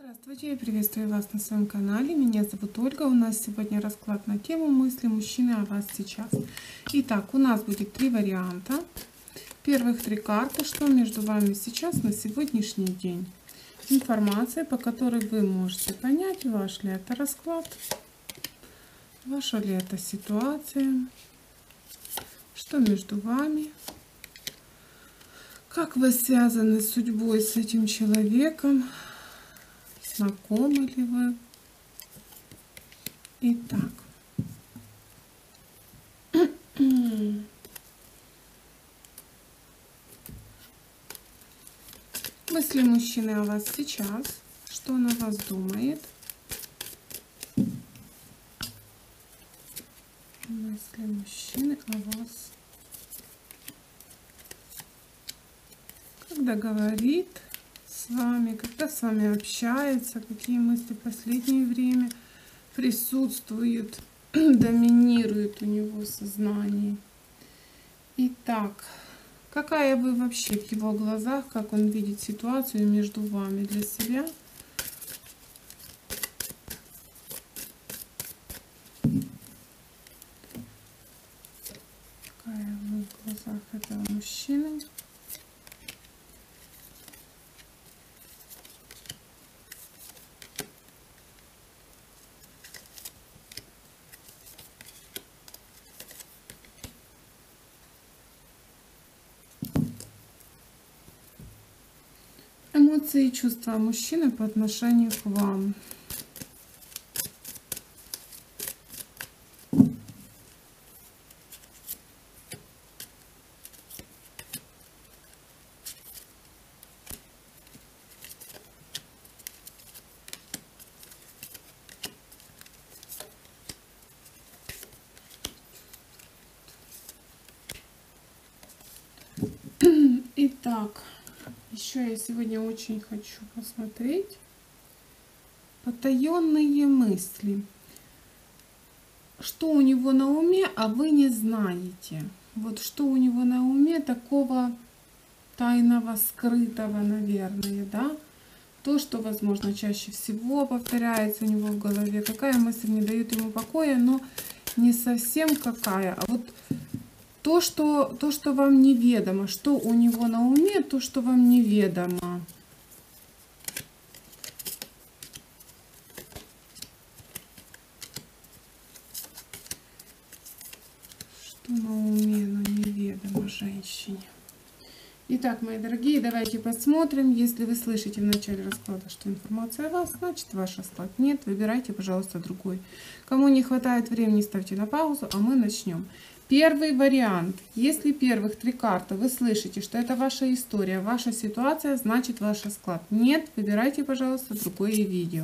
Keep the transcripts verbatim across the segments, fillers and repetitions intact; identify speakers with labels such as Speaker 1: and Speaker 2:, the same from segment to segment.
Speaker 1: Здравствуйте, я приветствую вас на своем канале. Меня зовут Ольга. У нас сегодня расклад на тему мысли мужчины о вас сейчас. Итак, у нас будет три варианта. Первых три карты, что между вами сейчас на сегодняшний день. Информация, по которой вы можете понять, ваш ли это расклад, ваша ли это ситуация, что между вами, как вы связаны с судьбой с этим человеком. Знакомы ли вы? Итак. Мысли мужчины о вас сейчас. Что он о вас думает? Мысли мужчины о вас. Когда говорит с вами, когда с вами общается, какие мысли в последнее время присутствуют, доминируют у него в сознании. Итак, какая вы вообще в его глазах, как он видит ситуацию между вами для себя? Какая вы в глазах этого мужчины? Эмоции и чувства мужчины по отношению к вам. Итак. Еще я сегодня очень хочу посмотреть потаенные мысли. Что у него на уме, а вы не знаете. Вот что у него на уме такого тайного, скрытого, наверное, да? То, что, возможно, чаще всего повторяется у него в голове. Какая мысль не дает ему покоя, но не совсем какая, а вот То что, то, что вам неведомо, что у него на уме, то, что вам неведомо. Что на уме, но неведомо женщине. Итак, мои дорогие, давайте посмотрим. Если вы слышите в начале расклада, что информация о вас, значит ваш расклад. Нет, выбирайте, пожалуйста, другой. Кому не хватает времени, ставьте на паузу, а мы начнем. Первый вариант. Если первых три карты вы слышите, что это ваша история, ваша ситуация, значит ваш расклад. Нет, выбирайте, пожалуйста, другое видео.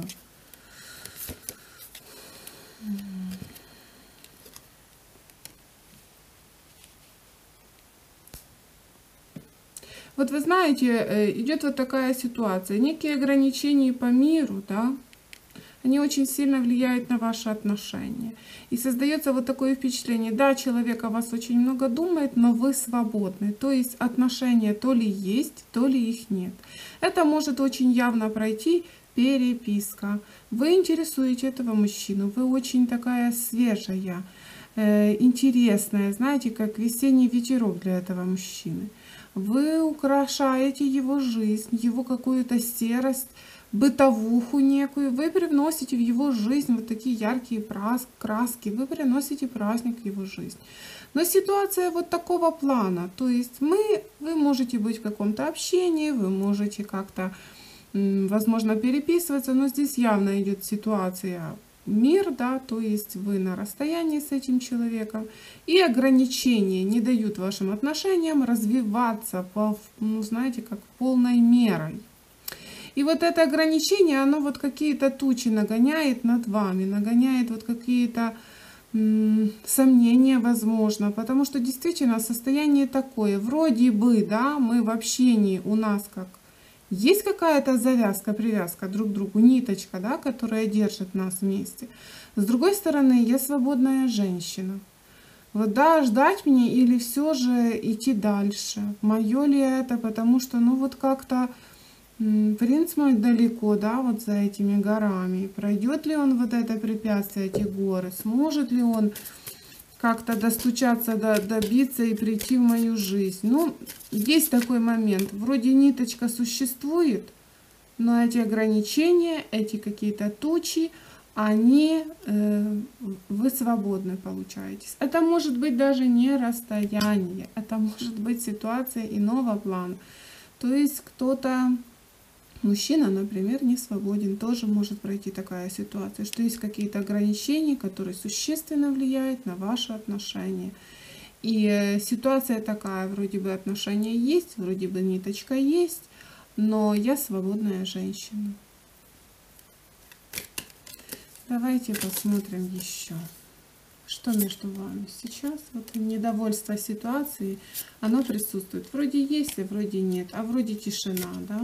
Speaker 1: Вот вы знаете, идет вот такая ситуация. Некие ограничения по миру, да, они очень сильно влияют на ваши отношения. И создается вот такое впечатление, да, человек о вас очень много думает, но вы свободны. То есть отношения то ли есть, то ли их нет. Это может очень явно пройти переписка. Вы интересуете этого мужчину, вы очень такая свежая, э, интересная, знаете, как весенний ветерок для этого мужчины. Вы украшаете его жизнь, его какую-то серость, бытовуху некую, вы привносите в его жизнь вот такие яркие краски, вы приносите праздник в его жизнь. Но ситуация вот такого плана, то есть мы, вы можете быть в каком-то общении, вы можете как-то, возможно, переписываться, но здесь явно идет ситуация мир, да, то есть вы на расстоянии с этим человеком, и ограничения не дают вашим отношениям развиваться, по, ну, знаете, как полной мерой. И вот это ограничение, оно вот какие-то тучи нагоняет над вами, нагоняет вот какие-то сомнения, возможно, потому что действительно состояние такое, вроде бы, да, мы в общении, у нас как есть какая-то завязка, привязка друг к другу, ниточка, да, которая держит нас вместе. С другой стороны, я свободная женщина. Вот да, ждать мне или все же идти дальше? Мое ли это? Потому что, ну вот как-то Принц мой далеко, да, вот за этими горами. Пройдет ли он вот это препятствие, эти горы? Сможет ли он как-то достучаться, до, добиться и прийти в мою жизнь? Ну, есть такой момент. Вроде ниточка существует, но эти ограничения, эти какие-то тучи, они, э, вы свободны получаетесь. Это может быть даже не расстояние, это может быть ситуация иного плана. То есть кто-то... Мужчина, например, не свободен, тоже может пройти такая ситуация, что есть какие-то ограничения, которые существенно влияют на ваши отношения. И ситуация такая, вроде бы отношения есть, вроде бы ниточка есть, но я свободная женщина. Давайте посмотрим еще, что между вами сейчас. Вот недовольство ситуацией, оно присутствует. Вроде есть, а вроде нет, а вроде тишина, да?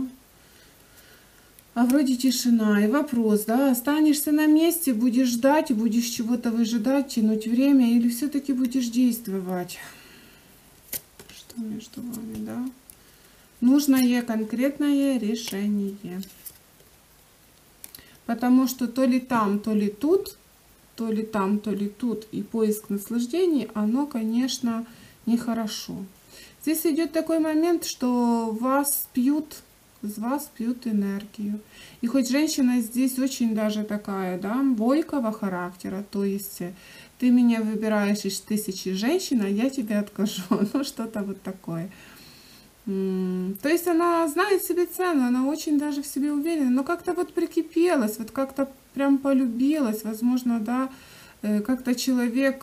Speaker 1: А вроде тишина. И вопрос, да, останешься на месте, будешь ждать, будешь чего-то выжидать, тянуть время, или все-таки будешь действовать? Что между вами, да? Нужное конкретное решение. Потому что то ли там, то ли тут, то ли там, то ли тут, и поиск наслаждений, оно, конечно, нехорошо. Здесь идет такой момент, что вас пьют, из вас пьют энергию. И хоть женщина здесь очень даже такая, да, бойкого характера, то есть ты меня выбираешь из тысячи женщин, а я тебе откажу, ну что-то вот такое. То есть она знает себе цену, она очень даже в себе уверена, но как-то вот прикипелась, вот как-то прям полюбилась, возможно, да, как-то человек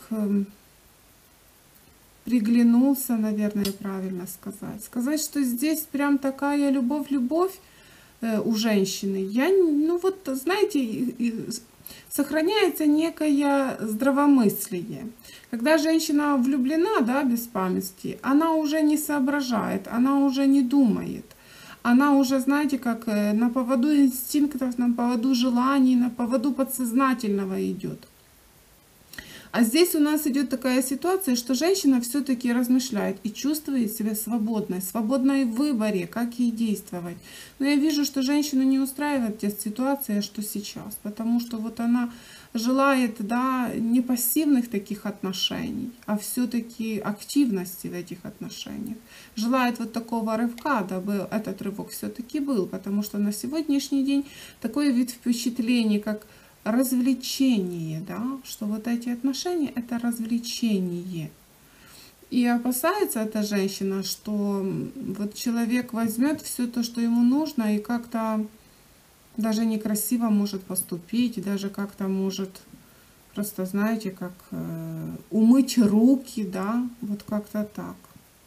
Speaker 1: приглянулся, наверное, правильно сказать. Сказать, что здесь прям такая любовь-любовь у женщины, я, ну вот, знаете, сохраняется некое здравомыслие. Когда женщина влюблена, да, без памяти, она уже не соображает, она уже не думает. Она уже, знаете, как на поводу инстинктов, на поводу желаний, на поводу подсознательного идет. А здесь у нас идет такая ситуация, что женщина все-таки размышляет и чувствует себя свободной, свободной в выборе, как ей действовать. Но я вижу, что женщину не устраивает те ситуации, что сейчас, потому что вот она желает, да, не пассивных таких отношений, а все-таки активности в этих отношениях. Желает вот такого рывка, дабы этот рывок все-таки был, потому что на сегодняшний день такой вид впечатлений, как развлечение, да, что вот эти отношения — это развлечение. И опасается эта женщина, что вот человек возьмет все то, что ему нужно, и как-то даже некрасиво может поступить, даже как-то может просто, знаете, как э, умыть руки, да, вот как-то так.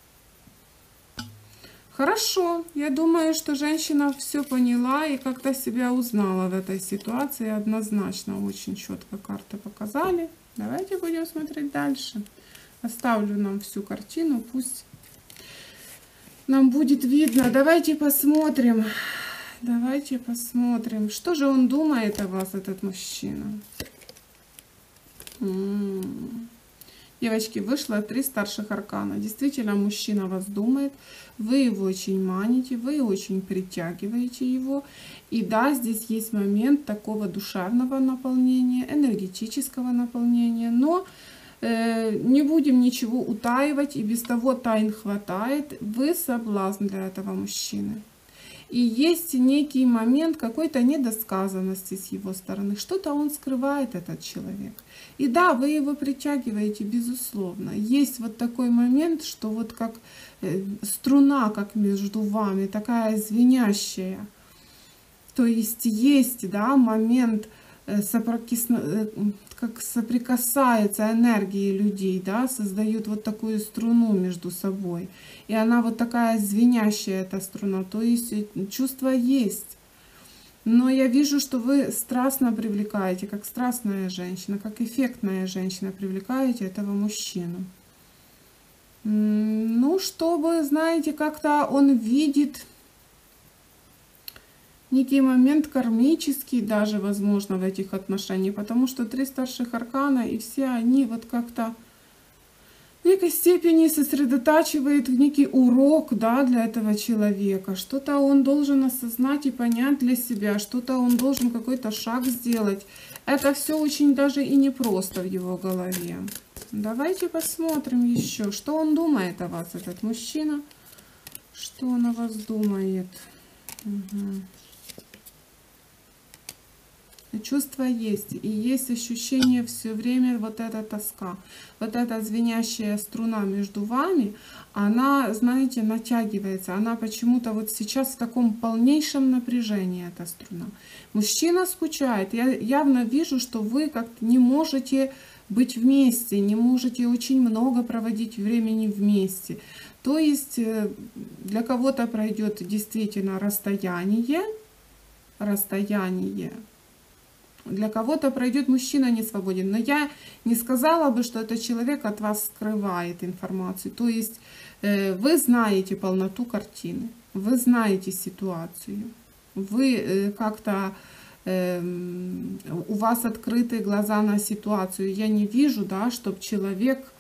Speaker 1: Хорошо, я думаю, что женщина все поняла и как-то себя узнала в этой ситуации. Однозначно, очень четко карты показали. Давайте будем смотреть дальше. Оставлю нам всю картину, пусть нам будет видно. Давайте посмотрим. Давайте посмотрим, что же он думает о вас, этот мужчина. М-м-м. Девочки, вышло три старших аркана. Действительно, мужчина вас думает, вы его очень маните, вы очень притягиваете его. И да, здесь есть момент такого душевного наполнения, энергетического наполнения, но э, не будем ничего утаивать, и без того тайн хватает. Вы соблазн для этого мужчины. И есть некий момент какой-то недосказанности с его стороны. Что-то он скрывает, этот человек. И да, вы его притягиваете, безусловно. Есть вот такой момент, что вот как струна, как между вами, такая звенящая. То есть есть, да, момент, как соприкасается энергии людей, да, создают вот такую струну между собой. И она вот такая звенящая, эта струна, то есть чувство есть. Но я вижу, что вы страстно привлекаете, как страстная женщина, как эффектная женщина привлекаете этого мужчину. Ну, чтобы, знаете, как-то он видит некий момент кармический даже, возможно, в этих отношениях, потому что три старших аркана, и все они вот как-то некой степени сосредотачивает некий урок, да, для этого человека. Что-то он должен осознать и понять для себя, что-то он должен какой-то шаг сделать. Это все очень даже и непросто в его голове. Давайте посмотрим еще, что он думает о вас, этот мужчина. Что он о вас думает. Угу. Чувства есть, и есть ощущение все время, вот эта тоска, вот эта звенящая струна между вами, она, знаете, натягивается, она почему-то вот сейчас в таком полнейшем напряжении, эта струна. Мужчина скучает, я явно вижу, что вы как-то не можете быть вместе, не можете очень много проводить времени вместе. То есть для кого-то пройдет действительно расстояние, расстояние. Для кого-то пройдет мужчина не свободен. Но я не сказала бы, что этот человек от вас скрывает информацию. То есть э, вы знаете полноту картины, вы знаете ситуацию, вы э, как-то, э, у вас открыты глаза на ситуацию. Я не вижу, да, чтобы человек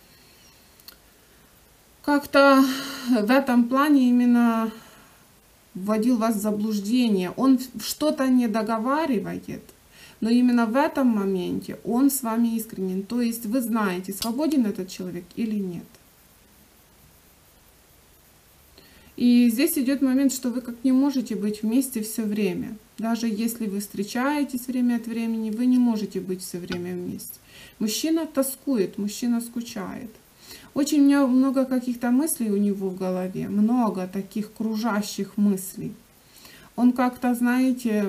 Speaker 1: как-то в этом плане именно вводил вас в заблуждение. Он что-то не договаривает. Но именно в этом моменте он с вами искренен. То есть вы знаете, свободен этот человек или нет. И здесь идет момент, что вы как не можете быть вместе все время. Даже если вы встречаетесь время от времени, вы не можете быть все время вместе. Мужчина тоскует, мужчина скучает. Очень много каких-то мыслей у него в голове, много таких кружащих мыслей. Он как-то, знаете,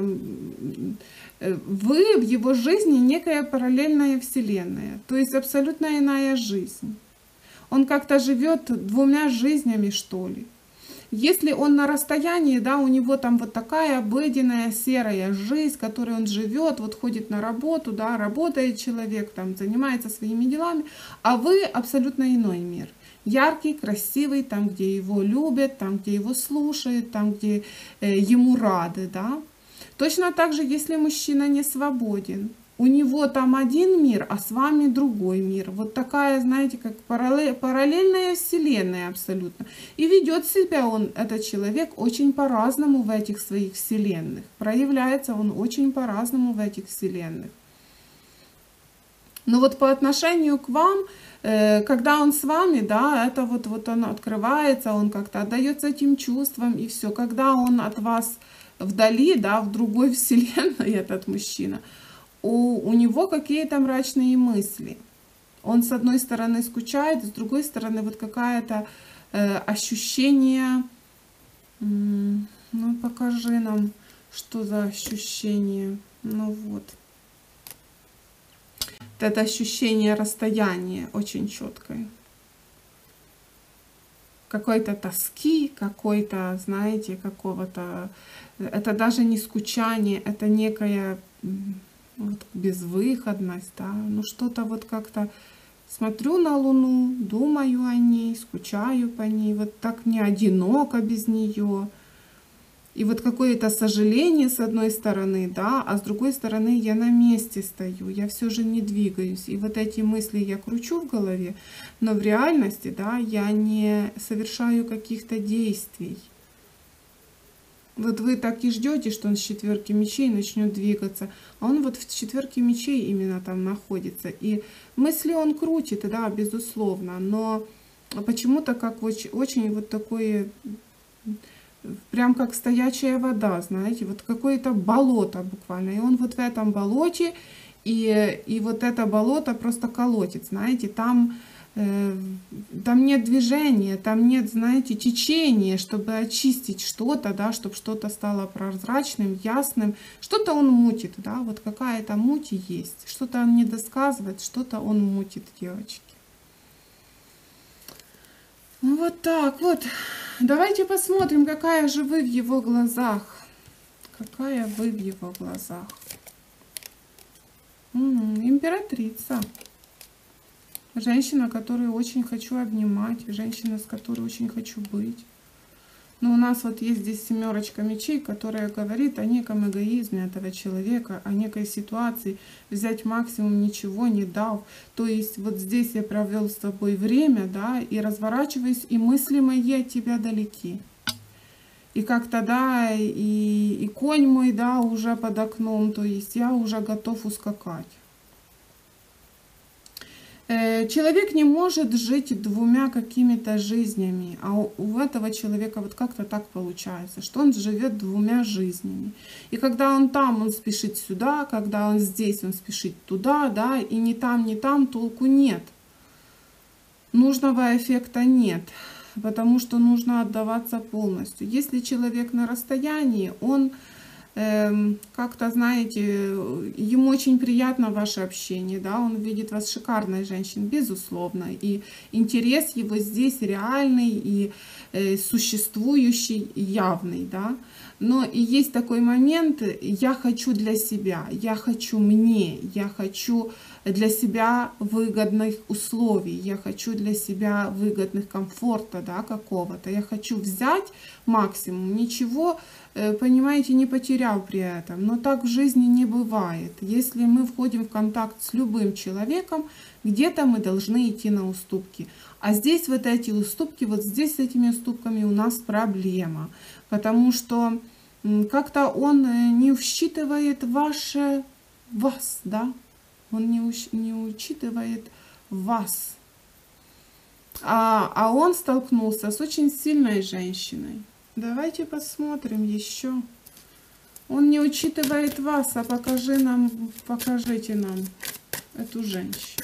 Speaker 1: вы в его жизни некая параллельная вселенная, то есть абсолютно иная жизнь. Он как-то живет двумя жизнями, что ли. Если он на расстоянии, да, у него там вот такая обыденная серая жизнь, в которой он живет, вот ходит на работу, да, работает человек, там, занимается своими делами, а вы абсолютно иной мир. Яркий, красивый, там, где его любят, там, где его слушают, там, где э, ему рады, да. Точно так же, если мужчина не свободен, у него там один мир, а с вами другой мир. Вот такая, знаете, как параллельная вселенная абсолютно. И ведет себя он, этот человек, очень по-разному в этих своих вселенных. Проявляется он очень по-разному в этих вселенных. Но вот по отношению к вам, когда он с вами, да, это вот, вот он открывается, он как-то отдается этим чувствам, и все. Когда он от вас вдали, да, в другой вселенной, этот мужчина, у, у него какие-то мрачные мысли. Он с одной стороны скучает, с другой стороны вот какое-то э, ощущение, ну покажи нам, что за ощущение, ну вот. Это ощущение расстояния очень четкое. Какой-то тоски, какой-то, знаете, какого-то... Это даже не скучание, это некая вот, безвыходность, да. Ну что-то вот как-то... Смотрю на Луну, думаю о ней, скучаю по ней. Вот так не одиноко без нее. И вот какое-то сожаление с одной стороны, да, а с другой стороны я на месте стою, я все же не двигаюсь. И вот эти мысли я кручу в голове, но в реальности, да, я не совершаю каких-то действий. Вот вы так и ждете, что он с четверки мечей начнет двигаться, а он вот в четверке мечей именно там находится. И мысли он крутит, да, безусловно, но почему-то как очень, очень вот такое... Прям как стоячая вода, знаете, вот какое-то болото буквально. И он вот в этом болоте, и, и вот это болото просто колотит, знаете, там, э, там нет движения, там нет, знаете, течения, чтобы очистить что-то, да, чтобы что-то стало прозрачным, ясным. Что-то он мутит, да, вот какая-то муть есть. Что-то он не досказывает, что-то он мутит, девочки. Ну вот так вот. Давайте посмотрим, какая же вы в его глазах. Какая вы в его глазах. М-м, императрица. Женщина, которую очень хочу обнимать. Женщина, с которой очень хочу быть. Но у нас вот есть здесь семерочка мечей, которая говорит о неком эгоизме этого человека, о некой ситуации, взять максимум, ничего не дав. То есть вот здесь я провел с тобой время, да, и разворачиваюсь, и мысли мои от тебя далеки. И как-то, да, и, и конь мой, да, уже под окном, то есть я уже готов ускакать. Человек не может жить двумя какими-то жизнями, а у этого человека вот как-то так получается, что он живет двумя жизнями. И когда он там, он спешит сюда, когда он здесь, он спешит туда, да, и ни там, ни там толку нет. Нужного эффекта нет, потому что нужно отдаваться полностью. Если человек на расстоянии, он как-то, знаете, ему очень приятно ваше общение, да, он видит вас шикарной женщиной, безусловно, и интерес его здесь реальный и э, существующий, явный, да, но и есть такой момент, я хочу для себя, я хочу мне, я хочу для себя выгодных условий, я хочу для себя выгодных комфорта, да, какого-то, я хочу взять максимум, ничего, понимаете, не потерял при этом. Но так в жизни не бывает. Если мы входим в контакт с любым человеком, где-то мы должны идти на уступки. А здесь вот эти уступки, вот здесь с этими уступками у нас проблема. Потому что как-то он не учитывает ваше вас, да? Он не, уч, не учитывает вас. А, а он столкнулся с очень сильной женщиной. Давайте посмотрим еще. Он не учитывает вас, а покажи нам, покажите нам эту женщину.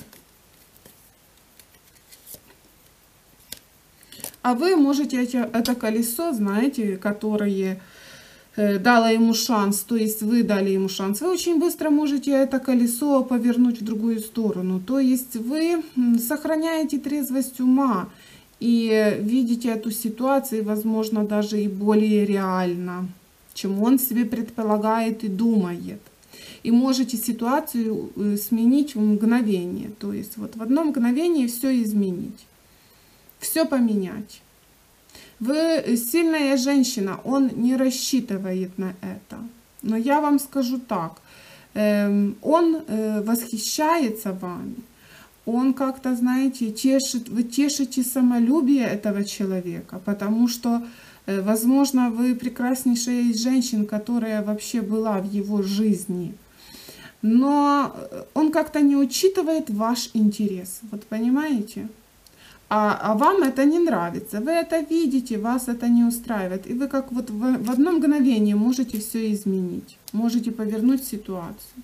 Speaker 1: А вы можете эти, это колесо, знаете, которое э, дало ему шанс, то есть вы дали ему шанс, вы очень быстро можете это колесо повернуть в другую сторону. То есть вы сохраняете трезвость ума и видите эту ситуацию, возможно, даже и более реально, чем он себе предполагает и думает. И можете ситуацию сменить в мгновение. То есть вот в одно мгновение все изменить, все поменять. Вы сильная женщина, он не рассчитывает на это. Но я вам скажу так, он восхищается вами. Он как-то, знаете, тешит, вы тешите самолюбие этого человека, потому что, возможно, вы прекраснейшая из женщин, которая вообще была в его жизни. Но он как-то не учитывает ваш интерес, вот понимаете? А, а вам это не нравится, вы это видите, вас это не устраивает. И вы как вот в, в одно мгновение можете все изменить, можете повернуть ситуацию.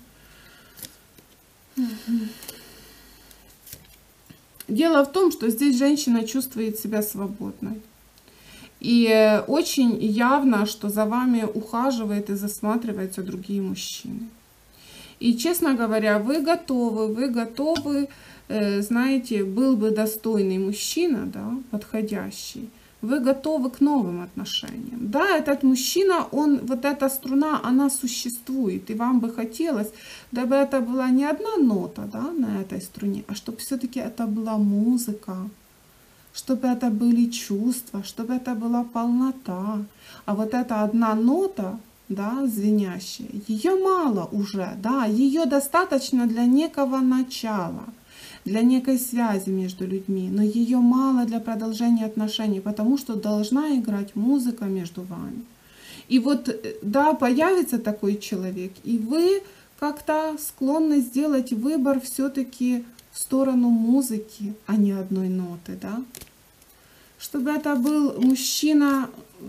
Speaker 1: Дело в том, что здесь женщина чувствует себя свободной. И очень явно, что за вами ухаживают и засматриваются другие мужчины. И, честно говоря, вы готовы, вы готовы, знаете, был бы достойный мужчина, да, подходящий, вы готовы к новым отношениям. Да, этот мужчина, он, вот эта струна, она существует, и вам бы хотелось, дабы это была не одна нота, да, на этой струне, а чтобы все-таки это была музыка, чтобы это были чувства, чтобы это была полнота. А вот эта одна нота, да, звенящая, ее мало уже, да, ее достаточно для некого начала, для некой связи между людьми, но ее мало для продолжения отношений, потому что должна играть музыка между вами. И вот, да, появится такой человек, и вы как-то склонны сделать выбор все-таки в сторону музыки, а не одной ноты, да. Чтобы это был мужчина...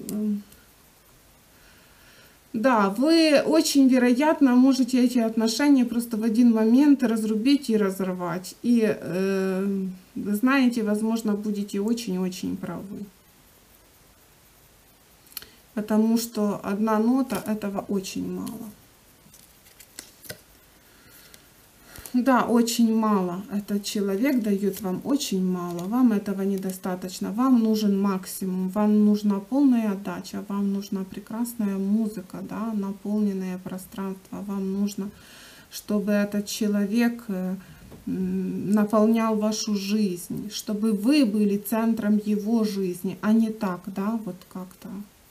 Speaker 1: Да, вы очень вероятно можете эти отношения просто в один момент разрубить и разорвать. И, э, вы знаете, возможно, будете очень-очень правы. Потому что одна нота этого очень мало. Да, очень мало. Этот человек дает вам очень мало. Вам этого недостаточно. Вам нужен максимум. Вам нужна полная отдача. Вам нужна прекрасная музыка, да, наполненное пространство. Вам нужно, чтобы этот человек наполнял вашу жизнь, чтобы вы были центром его жизни, а не так, да, вот как-то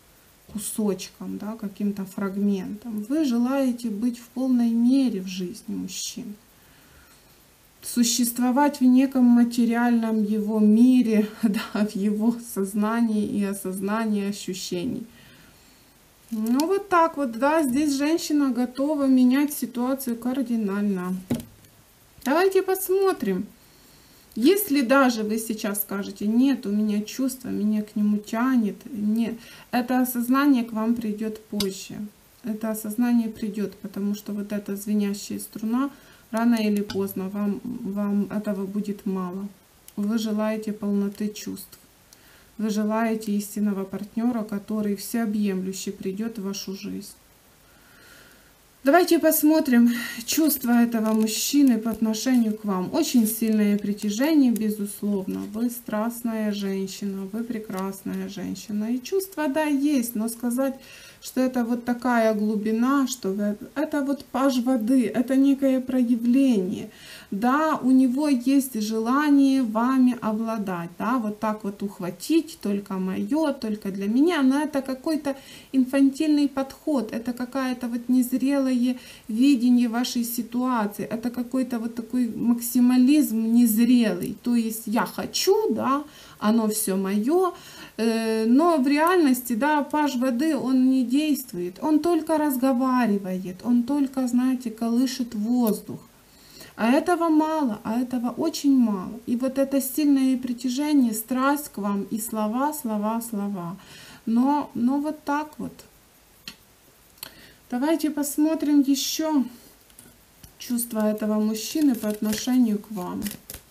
Speaker 1: кусочком, да, каким-то фрагментом. Вы желаете быть в полной мере в жизни мужчин. Существовать в неком материальном его мире, да, в его сознании и осознании ощущений. Ну вот так вот, да, здесь женщина готова менять ситуацию кардинально. Давайте посмотрим. Если даже вы сейчас скажете, нет, у меня чувства, меня к нему тянет, нет, это осознание к вам придет позже. Это осознание придет, потому что вот эта звенящая струна, рано или поздно вам, вам этого будет мало. Вы желаете полноты чувств. Вы желаете истинного партнера, который всеобъемлюще придет в вашу жизнь. Давайте посмотрим чувства этого мужчины по отношению к вам. Очень сильное притяжение, безусловно. Вы страстная женщина, вы прекрасная женщина. И чувства, да, есть, но сказать, что это вот такая глубина, что вы, это вот паж воды, это некое проявление. Да, у него есть желание вами обладать, да, вот так вот ухватить, только мое, только для меня, но это какой-то инфантильный подход, это какая-то вот незрелое видение вашей ситуации, это какой-то вот такой максимализм незрелый, то есть я хочу, да, оно все мое, но в реальности, да, паж воды, он не действует, он только разговаривает, он только, знаете, колышет воздух. А этого мало, а этого очень мало. И вот это сильное притяжение, страсть к вам, и слова, слова, слова. Но, но вот так вот. Давайте посмотрим еще чувства этого мужчины по отношению к вам.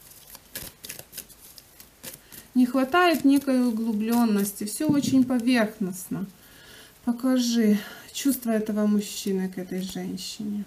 Speaker 1: Не хватает некой углубленности, все очень поверхностно. Покажи чувства этого мужчины к этой женщине.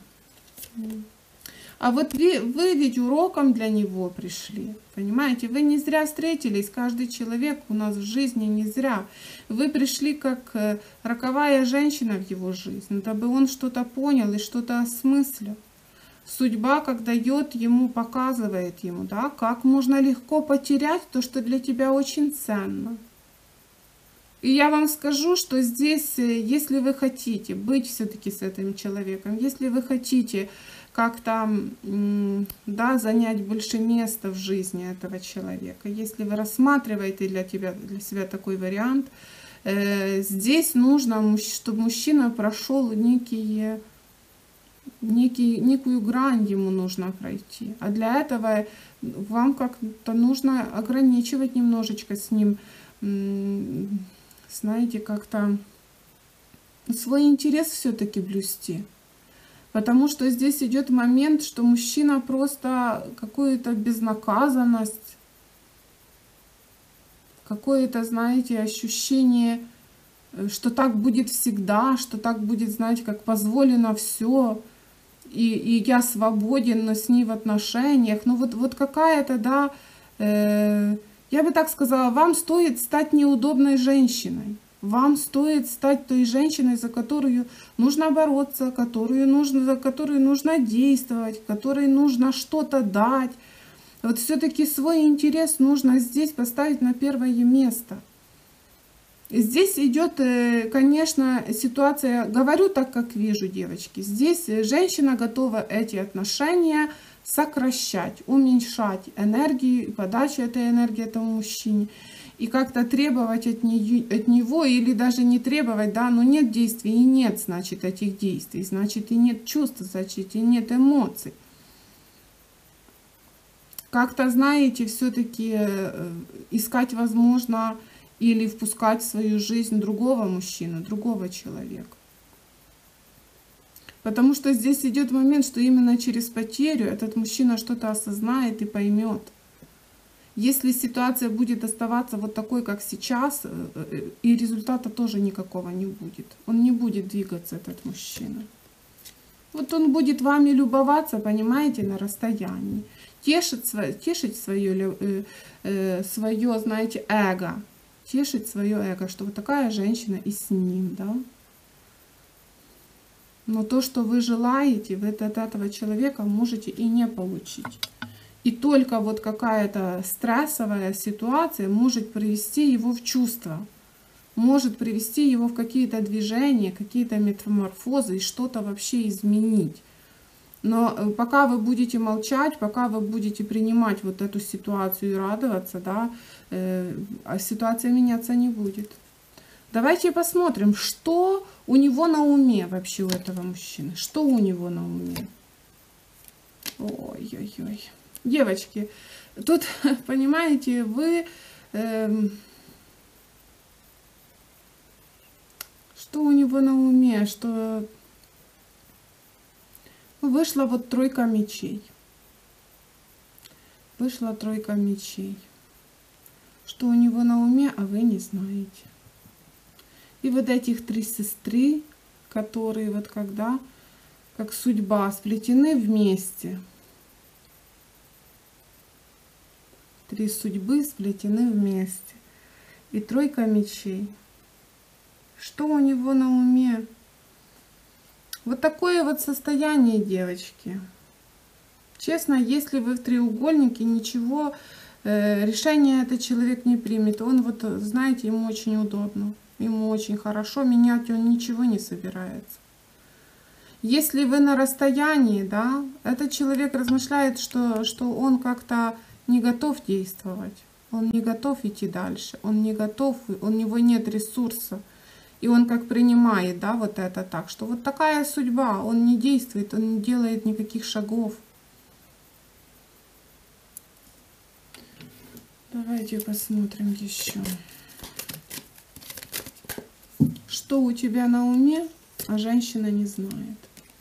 Speaker 1: А вот вы, вы ведь уроком для него пришли, понимаете? Вы не зря встретились, каждый человек у нас в жизни не зря. Вы пришли как роковая женщина в его жизнь, дабы он что-то понял и что-то осмыслил. Судьба, как дает ему, показывает ему, да, как можно легко потерять то, что для тебя очень ценно. И я вам скажу, что здесь, если вы хотите быть все-таки с этим человеком, если вы хотите как-то, да, занять больше места в жизни этого человека, если вы рассматриваете для, тебя, для себя такой вариант, э, здесь нужно, чтобы мужчина прошел некие, некие, некую грань, ему нужно пройти. А для этого вам как-то нужно ограничивать немножечко с ним, знаете, как-то свой интерес все-таки блюсти. Потому что здесь идет момент, что мужчина просто какую-то безнаказанность, какое-то, знаете, ощущение, что так будет всегда, что так будет, знаете, как позволено все, и, и я свободен, но с ней в отношениях. Ну вот, вот какая-то, да, э, я бы так сказала, вам стоит стать неудобной женщиной. Вам стоит стать той женщиной, за которую нужно бороться, которую нужно, за которую нужно действовать, которой нужно что-то дать. Вот все-таки свой интерес нужно здесь поставить на первое место. Здесь идет, конечно, ситуация, говорю так, как вижу, девочки. Здесь женщина готова эти отношения сокращать, уменьшать энергию, подачу этой энергии этому мужчине. И как-то требовать от, нее, от него, или даже не требовать, да, но нет действий, и нет, значит, этих действий, значит, и нет чувств, значит, и нет эмоций. Как-то, знаете, все-таки искать, возможно, или впускать в свою жизнь другого мужчину, другого человека. Потому что здесь идет момент, что именно через потерю этот мужчина что-то осознает и поймет. Если ситуация будет оставаться вот такой, как сейчас, и результата тоже никакого не будет. Он не будет двигаться, этот мужчина. Вот он будет вами любоваться, понимаете, на расстоянии. Тешить, тешить свое, свое, знаете, эго. Тешить свое эго, что вот такая женщина и с ним, да. Но то, что вы желаете, вы от этого человека можете и не получить. И только вот какая-то стрессовая ситуация может привести его в чувство. может привести его в какие-то движения, какие-то метаморфозы и что-то вообще изменить. Но пока вы будете молчать, пока вы будете принимать вот эту ситуацию и радоваться, да, э, ситуация меняться не будет. Давайте посмотрим, что у него на уме вообще у этого мужчины. Что у него на уме? Ой-ой-ой. Девочки, тут, понимаете, вы... Э, что у него на уме? Что... Вышла вот тройка мечей. Вышла тройка мечей. Что у него на уме, а вы не знаете. И вот этих три сестры, которые вот когда, как судьба, сплетены вместе. Три судьбы сплетены вместе. И тройка мечей. Что у него на уме? Вот такое вот состояние, девочки. Честно, если вы в треугольнике, ничего, э, решения этот человек не примет. Он вот, знаете, ему очень удобно, ему очень хорошо, менять он ничего не собирается. Если вы на расстоянии, да, этот человек размышляет, что, что он как-то не готов действовать, он не готов идти дальше, он не готов, у него нет ресурса. И он как принимает, да, вот это так, что вот такая судьба, он не действует, он не делает никаких шагов. Давайте посмотрим еще. Что у тебя на уме, а женщина не знает.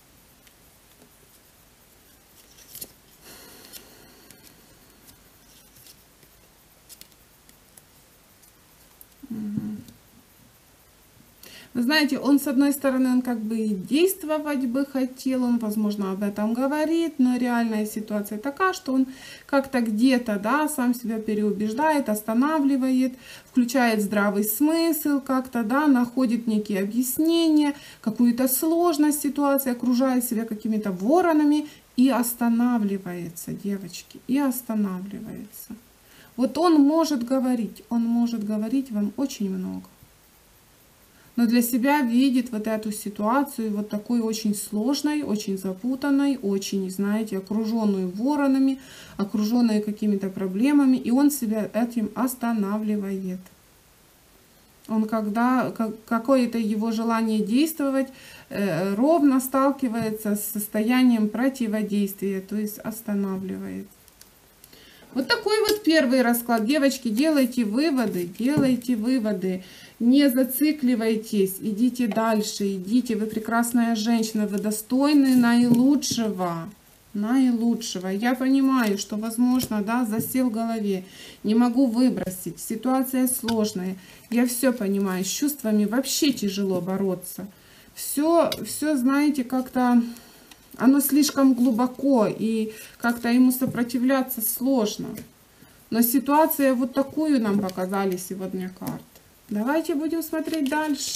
Speaker 1: Вы знаете, он с одной стороны, он как бы и действовать бы хотел, он, возможно, об этом говорит, но реальная ситуация такая, что он как-то где-то, да, сам себя переубеждает, останавливает, включает здравый смысл как-то, да, находит некие объяснения, какую-то сложность ситуации, окружает себя какими-то воронами и останавливается, девочки, и останавливается. Вот он может говорить, он может говорить вам очень много. Но для себя видит вот эту ситуацию, вот такой очень сложной, очень запутанной, очень, знаете, окруженную воронами, окруженной какими-то проблемами, и он себя этим останавливает. Он когда, как, какое-то его желание действовать э, ровно сталкивается с состоянием противодействия, то есть останавливается. Вот такой вот первый расклад. Девочки, делайте выводы, делайте выводы. Не зацикливайтесь, идите дальше, идите. Вы прекрасная женщина, вы достойны наилучшего. Наилучшего. Я понимаю, что, возможно, да, засел в голове. Не могу выбросить. Ситуация сложная. Я все понимаю. С чувствами вообще тяжело бороться. Все, все, знаете, как-то... Оно слишком глубоко, и как-то ему сопротивляться сложно. Но ситуация вот такую нам показали сегодня карты. Давайте будем смотреть дальше.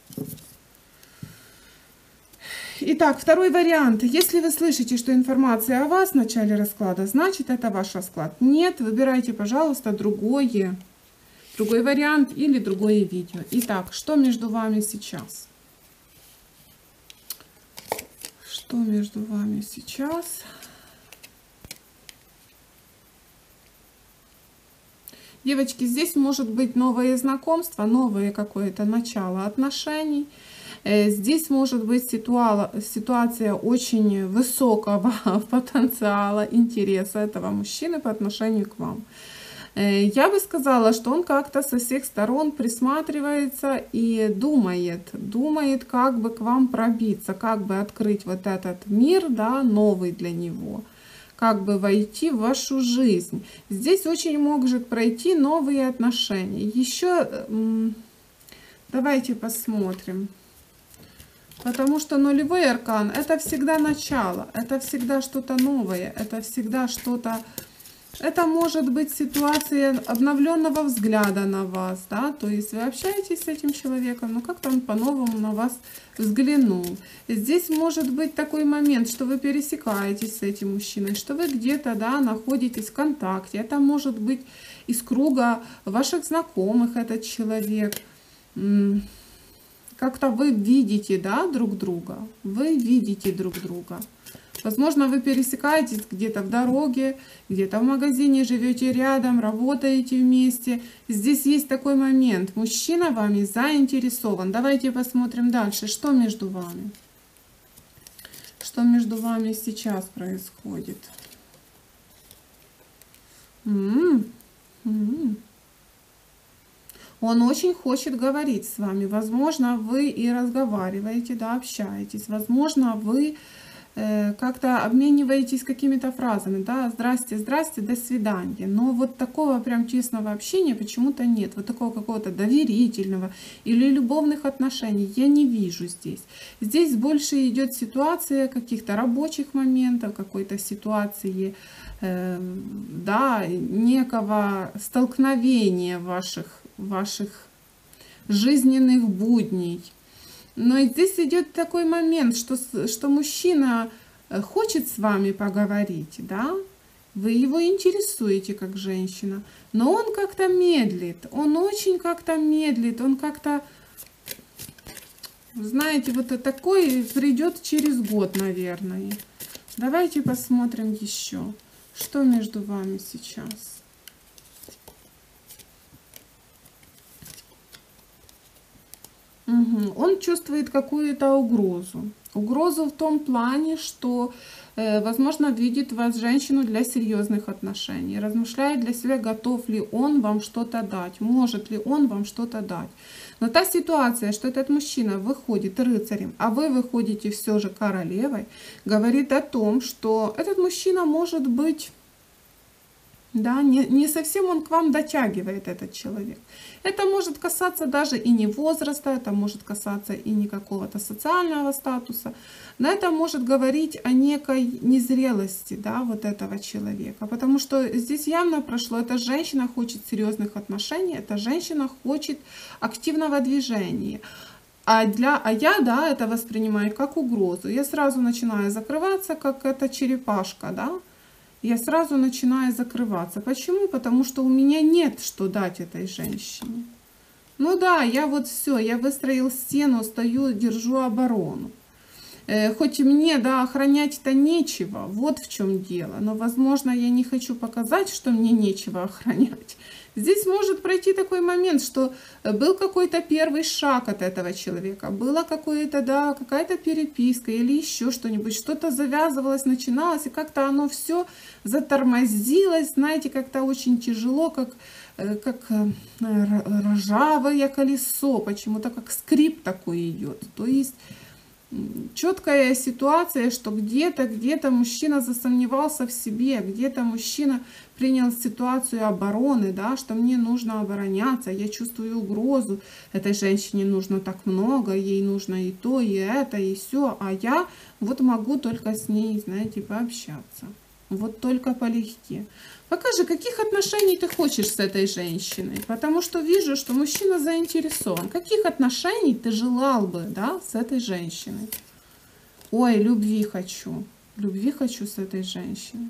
Speaker 1: Итак, второй вариант. Если вы слышите, что информация о вас в начале расклада, значит, это ваш расклад. Нет, выбирайте, пожалуйста, другое, другой вариант или другое видео. Итак, что между вами сейчас? Что между вами сейчас? Девочки, здесь может быть новое знакомство, новое какое-то начало отношений. Здесь может быть ситуа- ситуация очень высокого потенциала, интереса этого мужчины по отношению к вам. Я бы сказала, что он как-то со всех сторон присматривается и думает, думает, как бы к вам пробиться, как бы открыть вот этот мир, да, новый для него, как бы войти в вашу жизнь. Здесь очень может пройти новые отношения. Еще давайте посмотрим. Потому что нулевой аркан — это всегда начало, это всегда что-то новое, это всегда что-то... Это может быть ситуация обновленного взгляда на вас, да, то есть вы общаетесь с этим человеком, но как-то он по-новому на вас взглянул. Здесь может быть такой момент, что вы пересекаетесь с этим мужчиной, что вы где-то, да, находитесь в контакте. Это может быть из круга ваших знакомых этот человек. как-то вы видите, да, друг друга. Вы видите друг друга. Возможно, вы пересекаетесь где-то в дороге, где-то в магазине, живете рядом, работаете вместе. Здесь есть такой момент. Мужчина вами заинтересован. Давайте посмотрим дальше. Что между вами? Что между вами сейчас происходит? М-м-м. М-м. Он очень хочет говорить с вами. Возможно, вы и разговариваете, да, общаетесь. Возможно, вы как-то обмениваетесь какими-то фразами, да, здрасте, здрасте, до свидания. Но вот такого прям честного общения почему-то нет. Вот такого какого-то доверительного или любовных отношений я не вижу здесь. Здесь больше идет ситуация каких-то рабочих моментов, какой-то ситуации, э, да, некого столкновения ваших, ваших жизненных будней. Но здесь идет такой момент, что, что мужчина хочет с вами поговорить, да, вы его интересуете как женщина, но он как-то медлит, он очень как-то медлит, он как-то, знаете, вот такой придет через год, наверное. Давайте посмотрим еще, что между вами сейчас. Угу. Он чувствует какую-то угрозу. Угрозу в том плане, что, э, возможно, видит вас женщину для серьезных отношений. Размышляет для себя, готов ли он вам что-то дать, может ли он вам что-то дать. Но та ситуация, что этот мужчина выходит рыцарем, а вы выходите все же королевой, говорит о том, что этот мужчина может быть... Да, не, не совсем он к вам дотягивает, этот человек. Это может касаться даже и не возраста, это может касаться и не какого-то социального статуса. Но это может говорить о некой незрелости, да, вот этого человека. Потому что здесь явно прошло, эта женщина хочет серьезных отношений, эта женщина хочет активного движения. А, для, а я, да, это воспринимаю как угрозу. Я сразу начинаю закрываться, как эта черепашка, да. Я сразу начинаю закрываться. Почему? Потому что у меня нет что дать этой женщине. Ну да, я вот все, я выстроил стену, стою, держу оборону. Э, хоть мне, да, охранять-то нечего, вот в чем дело. Но, возможно, я не хочу показать, что мне нечего охранять. Здесь может пройти такой момент, что был какой-то первый шаг от этого человека, была какое-то, да, какая-то переписка или еще что-нибудь, что-то завязывалось, начиналось, и как-то оно все затормозилось, знаете, как-то очень тяжело, как, как ржавое колесо, почему-то как скрип такой идет. То есть четкая ситуация, что где-то, где-то мужчина засомневался в себе, где-то мужчина принял ситуацию обороны, да, что мне нужно обороняться, я чувствую угрозу, этой женщине нужно так много, ей нужно и то, и это, и все, а я вот могу только с ней, знаете, пообщаться, вот только полегке. Покажи, каких отношений ты хочешь с этой женщиной, потому что вижу, что мужчина заинтересован. Каких отношений ты желал бы, да, с этой женщиной? Ой, любви хочу, любви хочу с этой женщиной.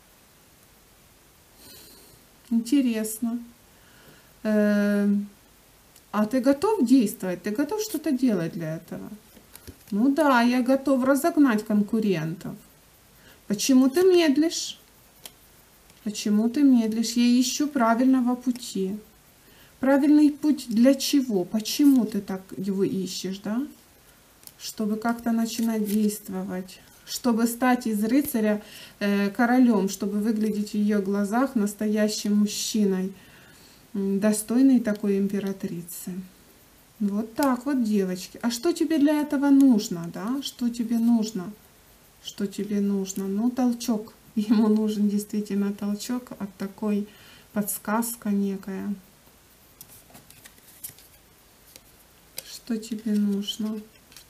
Speaker 1: Интересно. А ты готов действовать? Ты готов что-то делать для этого? Ну да, я готов разогнать конкурентов. Почему ты медлишь? Почему ты медлишь? Я ищу правильного пути. Правильный путь для чего? Почему ты так его ищешь, да? Чтобы как-то начинать действовать. Чтобы стать из рыцаря э, королем, чтобы выглядеть в ее глазах настоящим мужчиной, достойной такой императрицы. Вот так вот, девочки. А что тебе для этого нужно, да? Что тебе нужно? Что тебе нужно? Ну, толчок. Ему нужен действительно толчок от такой подсказка некая. Что тебе нужно?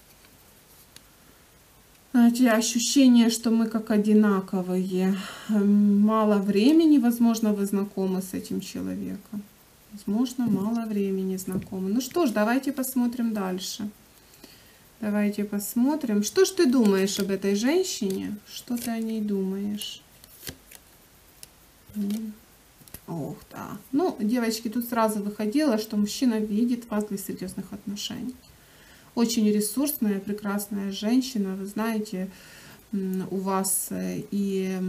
Speaker 1: Знаете, ощущение, что мы как одинаковые. Мало времени, возможно, вы знакомы с этим человеком. Возможно, мало времени знакомы. Ну что ж, давайте посмотрим дальше. Давайте посмотрим. Что ж ты думаешь об этой женщине? Что ты о ней думаешь? Ох, да. Ну, девочки, тут сразу выходило, что мужчина видит вас для серьезных отношений. Очень ресурсная, прекрасная женщина. Вы знаете, у вас и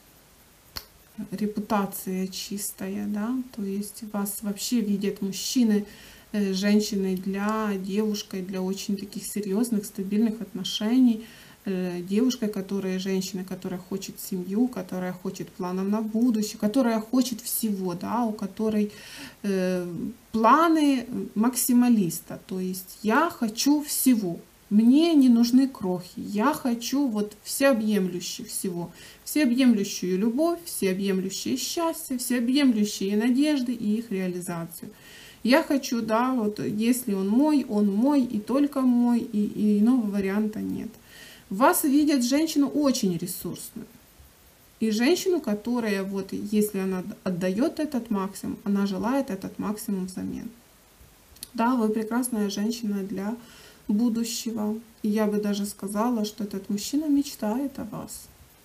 Speaker 1: репутация чистая, да, то есть вас вообще видят мужчины, женщиной для девушкой, для очень таких серьезных, стабильных отношений. Девушкой, которая, женщина, которая хочет семью, которая хочет планов на будущее, которая хочет всего, да, у которой э, планы максималиста. То есть я хочу всего. Мне не нужны крохи. Я хочу вот всеобъемлющее всего. Всеобъемлющую любовь, всеобъемлющее счастье, всеобъемлющие надежды и их реализацию. Я хочу, да, вот если он мой, он мой и только мой, и, и иного варианта нет. Вас видят женщину очень ресурсную. И женщину, которая, вот, если она отдает этот максимум, она желает этот максимум взамен. Да, вы прекрасная женщина для будущего. И я бы даже сказала, что этот мужчина мечтает о вас.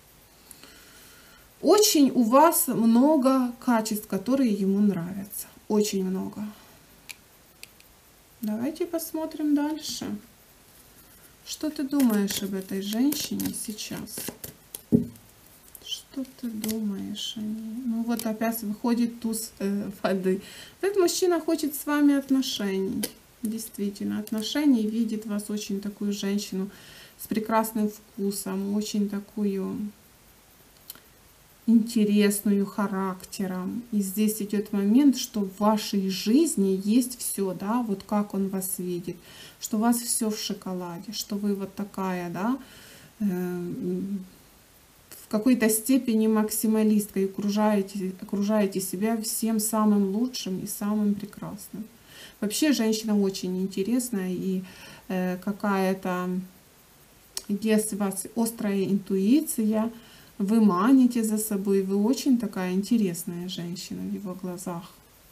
Speaker 1: Очень у вас много качеств, которые ему нравятся. Очень много. Давайте посмотрим дальше. Что ты думаешь об этой женщине сейчас? Что ты думаешь о ней? Ну вот опять выходит туз э, воды. Этот мужчина хочет с вами отношений. Действительно, отношений. Видит вас очень такую женщину с прекрасным вкусом, очень такую интересную характером. И здесь идет момент, что в вашей жизни есть все, да, вот как он вас видит, что у вас все в шоколаде, что вы вот такая, да, э, в какой-то степени максималистка и окружаете, окружаете себя всем самым лучшим и самым прекрасным. Вообще женщина очень интересная и э, какая-то, если у вас острая интуиция, вы маните за собой, вы очень такая интересная женщина в его глазах.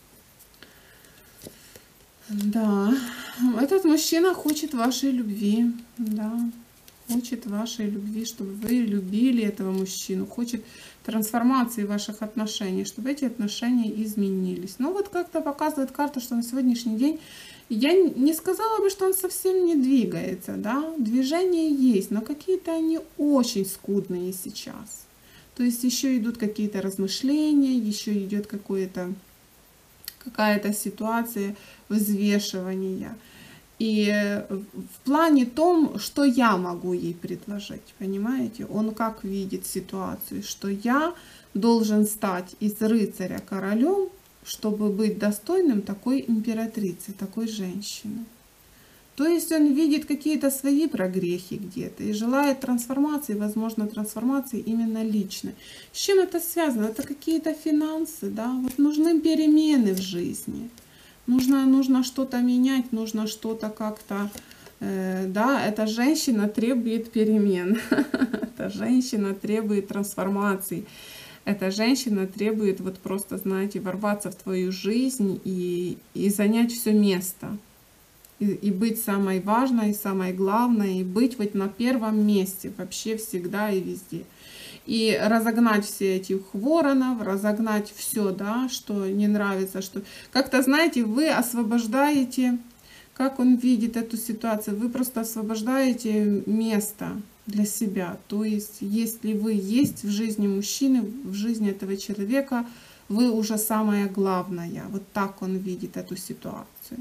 Speaker 1: Да, этот мужчина хочет вашей любви, да, хочет вашей любви, чтобы вы любили этого мужчину, хочет трансформации ваших отношений, чтобы эти отношения изменились. Но вот как-то показывает карта, что на сегодняшний день, я не сказала бы, что он совсем не двигается, да, движения есть, но какие-то они очень скудные сейчас. То есть еще идут какие-то размышления, еще идет какое-то какая-то ситуация взвешивания. И в плане том, что я могу ей предложить, понимаете? Он как видит ситуацию, что я должен стать из рыцаря королем, чтобы быть достойным такой императрицы, такой женщины. То есть он видит какие-то свои прогрехи где-то и желает трансформации, возможно, трансформации именно личной. С чем это связано? Это какие-то финансы, да? Вот нужны перемены в жизни. Нужно, нужно что-то менять, нужно что-то как-то... Э, да, эта женщина требует перемен. Эта женщина требует трансформации. Эта женщина требует вот просто, знаете, ворваться в твою жизнь и, и занять все место. И, и быть самой важной, самой главной, и быть вот на первом месте вообще всегда и везде. И разогнать все этих воронов, разогнать все, да, что не нравится, что как-то, знаете, вы освобождаете, как он видит эту ситуацию, вы просто освобождаете место для себя. То есть, если вы есть в жизни мужчины, в жизни этого человека, вы уже самое главное. Вот так он видит эту ситуацию.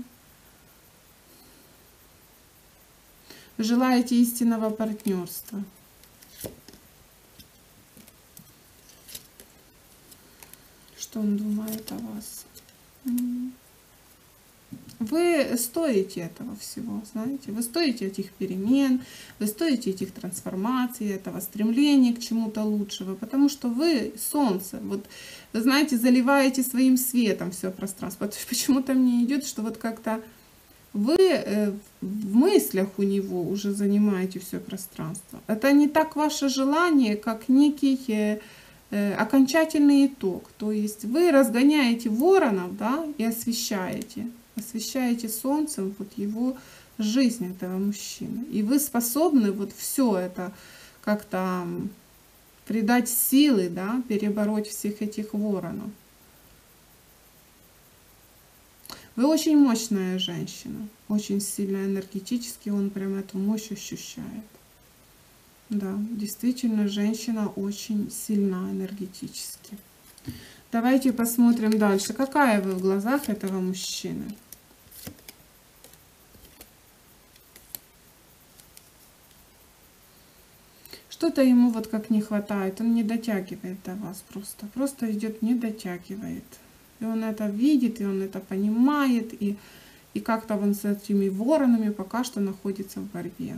Speaker 1: Желаете истинного партнерства. Что он думает о вас? Вы стоите этого всего, знаете, вы стоите этих перемен, вы стоите этих трансформаций, этого стремления к чему-то лучшего, потому что вы солнце, вот, вы знаете, заливаете своим светом все пространство. Почему-то мне идет, что вот как-то вы в мыслях у него уже занимаете все пространство. Это не так ваше желание, как некий окончательный итог. То есть вы разгоняете воронов, да, и освещаете. Освещаете солнцем вот его жизнь, этого мужчины. И вы способны вот все это как-то придать силы, да, перебороть всех этих воронов. Вы очень мощная женщина, очень сильно энергетически, он прям эту мощь ощущает. Да, действительно, женщина очень сильна энергетически. Давайте посмотрим дальше. Какая вы в глазах этого мужчины? Что-то ему вот как не хватает, он не дотягивает до вас просто. Просто идет, не дотягивает. И он это видит, и он это понимает, и, и как-то он с этими воронами пока что находится в борьбе.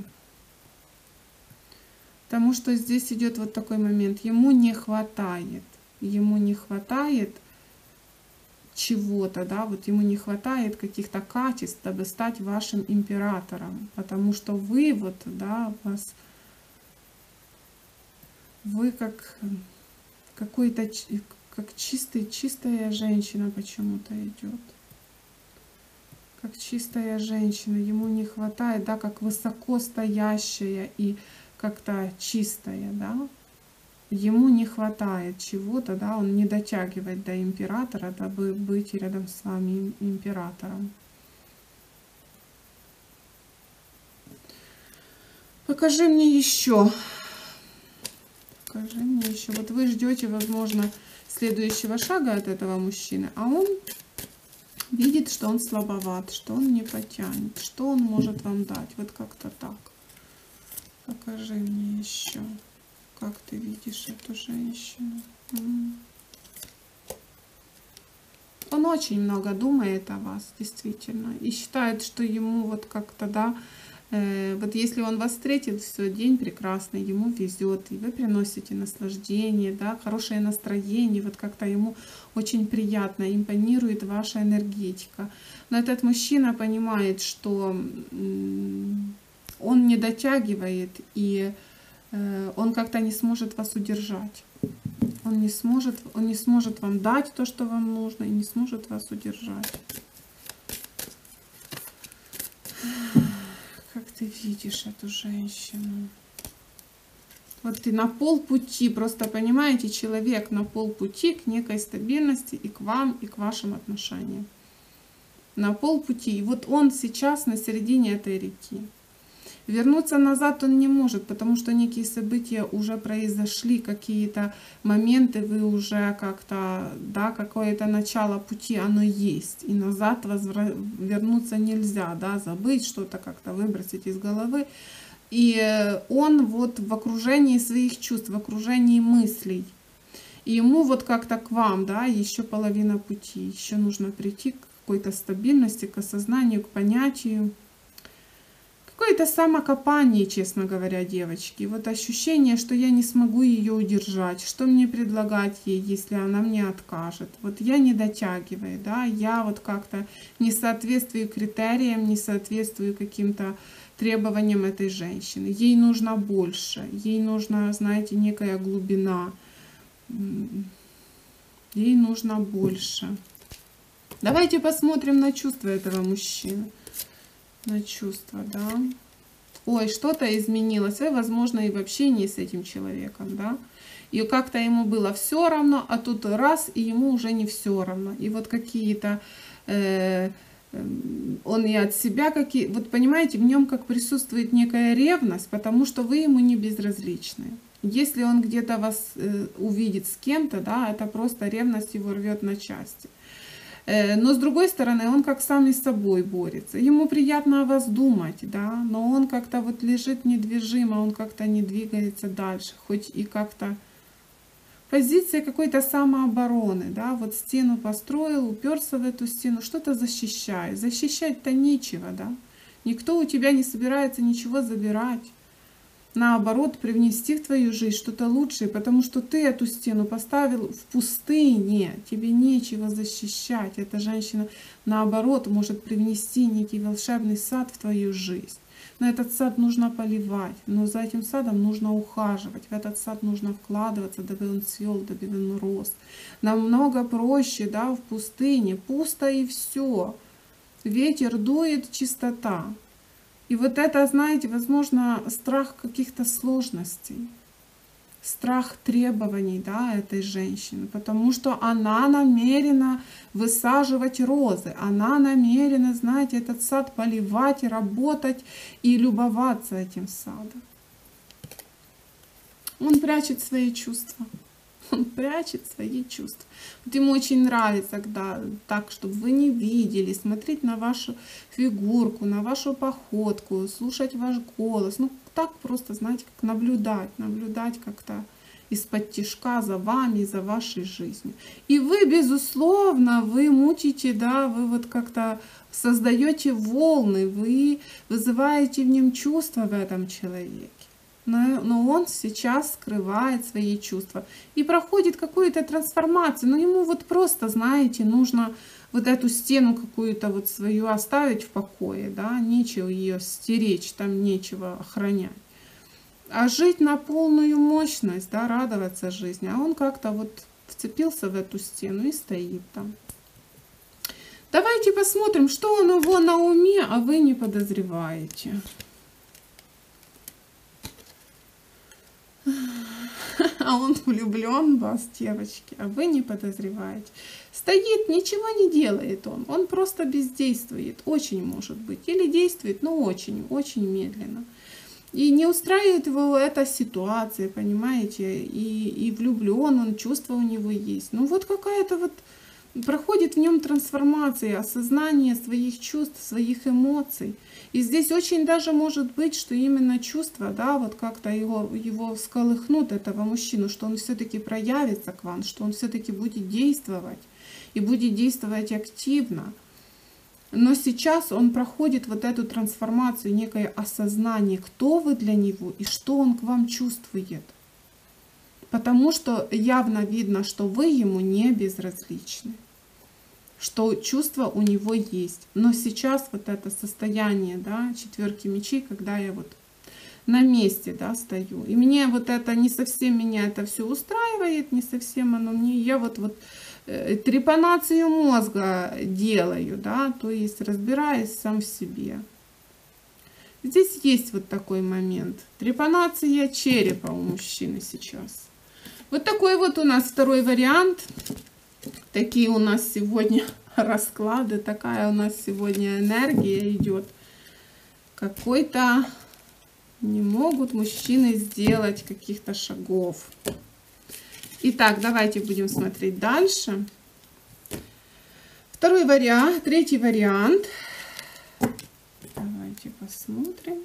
Speaker 1: Потому что здесь идет вот такой момент, ему не хватает, ему не хватает чего-то, да, вот ему не хватает каких-то качеств, чтобы стать вашим императором, потому что вы вот, да, вас... Вы как какой-то, как чистый, чистая женщина почему-то идет. Как чистая женщина. Ему не хватает, да, как высоко стоящая и как-то чистая, да. Ему не хватает чего-то, да, он не дотягивает до императора, дабы быть рядом с вами императором. Покажи мне еще. Покажи мне еще. Вот вы ждете, возможно, следующего шага от этого мужчины, а он видит, что он слабоват, что он не потянет, что он может вам дать. Вот как-то так. Покажи мне еще, как ты видишь эту женщину. Он очень много думает о вас, действительно, и считает, что ему вот как-то, да, вот если он вас встретит, все, день прекрасный, ему везет, и вы приносите наслаждение, да, хорошее настроение, вот как-то ему очень приятно, импонирует ваша энергетика. Но этот мужчина понимает, что он не дотягивает, и он как-то не сможет вас удержать. Он не сможет, он не сможет вам дать то, что вам нужно, и не сможет вас удержать. Как ты видишь эту женщину? Вот ты на полпути, просто понимаете, человек на полпути к некой стабильности и к вам, и к вашим отношениям. На полпути. И вот он сейчас на середине этой реки. Вернуться назад он не может, потому что некие события уже произошли, какие-то моменты вы уже как-то, да, какое-то начало пути, оно есть. И назад возвра... вернуться нельзя, да, забыть что-то, как-то выбросить из головы. И он вот в окружении своих чувств, в окружении мыслей. И ему вот как-то к вам, да, еще половина пути. Еще нужно прийти к какой-то стабильности, к осознанию, к понятию. Какое-то самокопание, честно говоря, девочки. Вот ощущение, что я не смогу ее удержать. Что мне предлагать ей, если она мне откажет? Вот я не дотягиваю, да, я вот как-то не соответствую критериям, не соответствую каким-то требованиям этой женщины. Ей нужно больше, ей нужна, знаете, некая глубина. Ей нужно больше. Давайте посмотрим на чувства этого мужчины. На чувства, да. Ой, что-то изменилось, и, возможно, и в общении с этим человеком, да. И как-то ему было все равно, а тут раз, и ему уже не все равно. И вот какие-то... Э, э, он и от себя какие... Вот понимаете, в нем как присутствует некая ревность, потому что вы ему не безразличны. Если он где-то вас э, увидит с кем-то, да, это просто ревность его рвет на части. Но с другой стороны, он как сам и с собой борется. Ему приятно о вас думать, да, но он как-то вот лежит недвижимо, он как-то не двигается дальше, хоть и как-то позиция какой-то самообороны, да, вот стену построил, уперся в эту стену, что-то защищает. Защищать-то нечего, да. Никто у тебя не собирается ничего забирать. Наоборот, привнести в твою жизнь что-то лучшее, потому что ты эту стену поставил в пустыне, тебе нечего защищать. Эта женщина, наоборот, может привнести некий волшебный сад в твою жизнь. Но этот сад нужно поливать, но за этим садом нужно ухаживать, в этот сад нужно вкладываться, дабы он цвел, дабы он рос. Намного проще, да, в пустыне, пусто и все. Ветер дует, чистота. И вот это, знаете, возможно, страх каких-то сложностей. страх требований, да, этой женщины, потому что она намерена высаживать розы, она намерена, знаете, этот сад поливать, работать и любоваться этим садом. Он прячет свои чувства. Он прячет свои чувства. Вот ему очень нравится, когда так, чтобы вы не видели, смотреть на вашу фигурку, на вашу походку, слушать ваш голос. Ну, так просто, знаете, как наблюдать, наблюдать как-то из-под тишка за вами, за вашей жизнью. И вы, безусловно, вы мутите, да, вы вот как-то создаете волны, вы вызываете в нем чувства в этом человеке. Но, но он сейчас скрывает свои чувства и проходит какую-то трансформацию. Но ему вот просто, знаете, нужно вот эту стену какую-то вот свою оставить в покое, да, нечего ее стеречь, там нечего охранять. А жить на полную мощность, да, радоваться жизни. А он как-то вот вцепился в эту стену и стоит там. Давайте посмотрим, что у него на уме, а вы не подозреваете. А он влюблен в вас, девочки, а вы не подозреваете. Стоит, ничего не делает он. Он просто бездействует. Очень может быть. Или действует, но очень, очень медленно. И не устраивает его эта ситуация, понимаете. И, и влюблен он, чувства у него есть. Ну вот какая-то вот проходит в нем трансформация, осознание своих чувств, своих эмоций. И здесь очень даже может быть, что именно чувства, да, вот как-то его, его всколыхнут, этого мужчину, что он все-таки проявится к вам, что он все-таки будет действовать и будет действовать активно. Но сейчас он проходит вот эту трансформацию, некое осознание, кто вы для него и что он к вам чувствует. Потому что явно видно, что вы ему не безразличны, что чувство у него есть. Но сейчас вот это состояние, да, четверки мечей, когда я вот на месте, да, стою. И мне вот это, не совсем меня это все устраивает, не совсем оно мне, я вот, вот э, трепанацию мозга делаю, да, то есть разбираюсь сам в себе. Здесь есть вот такой момент. Трепанация черепа у мужчины сейчас. Вот такой вот у нас второй вариант. Такие у нас сегодня расклады, такая у нас сегодня энергия идет. Какой-то не могут мужчины сделать каких-то шагов. Итак, давайте будем смотреть дальше. Второй вариант, третий вариант. Давайте посмотрим.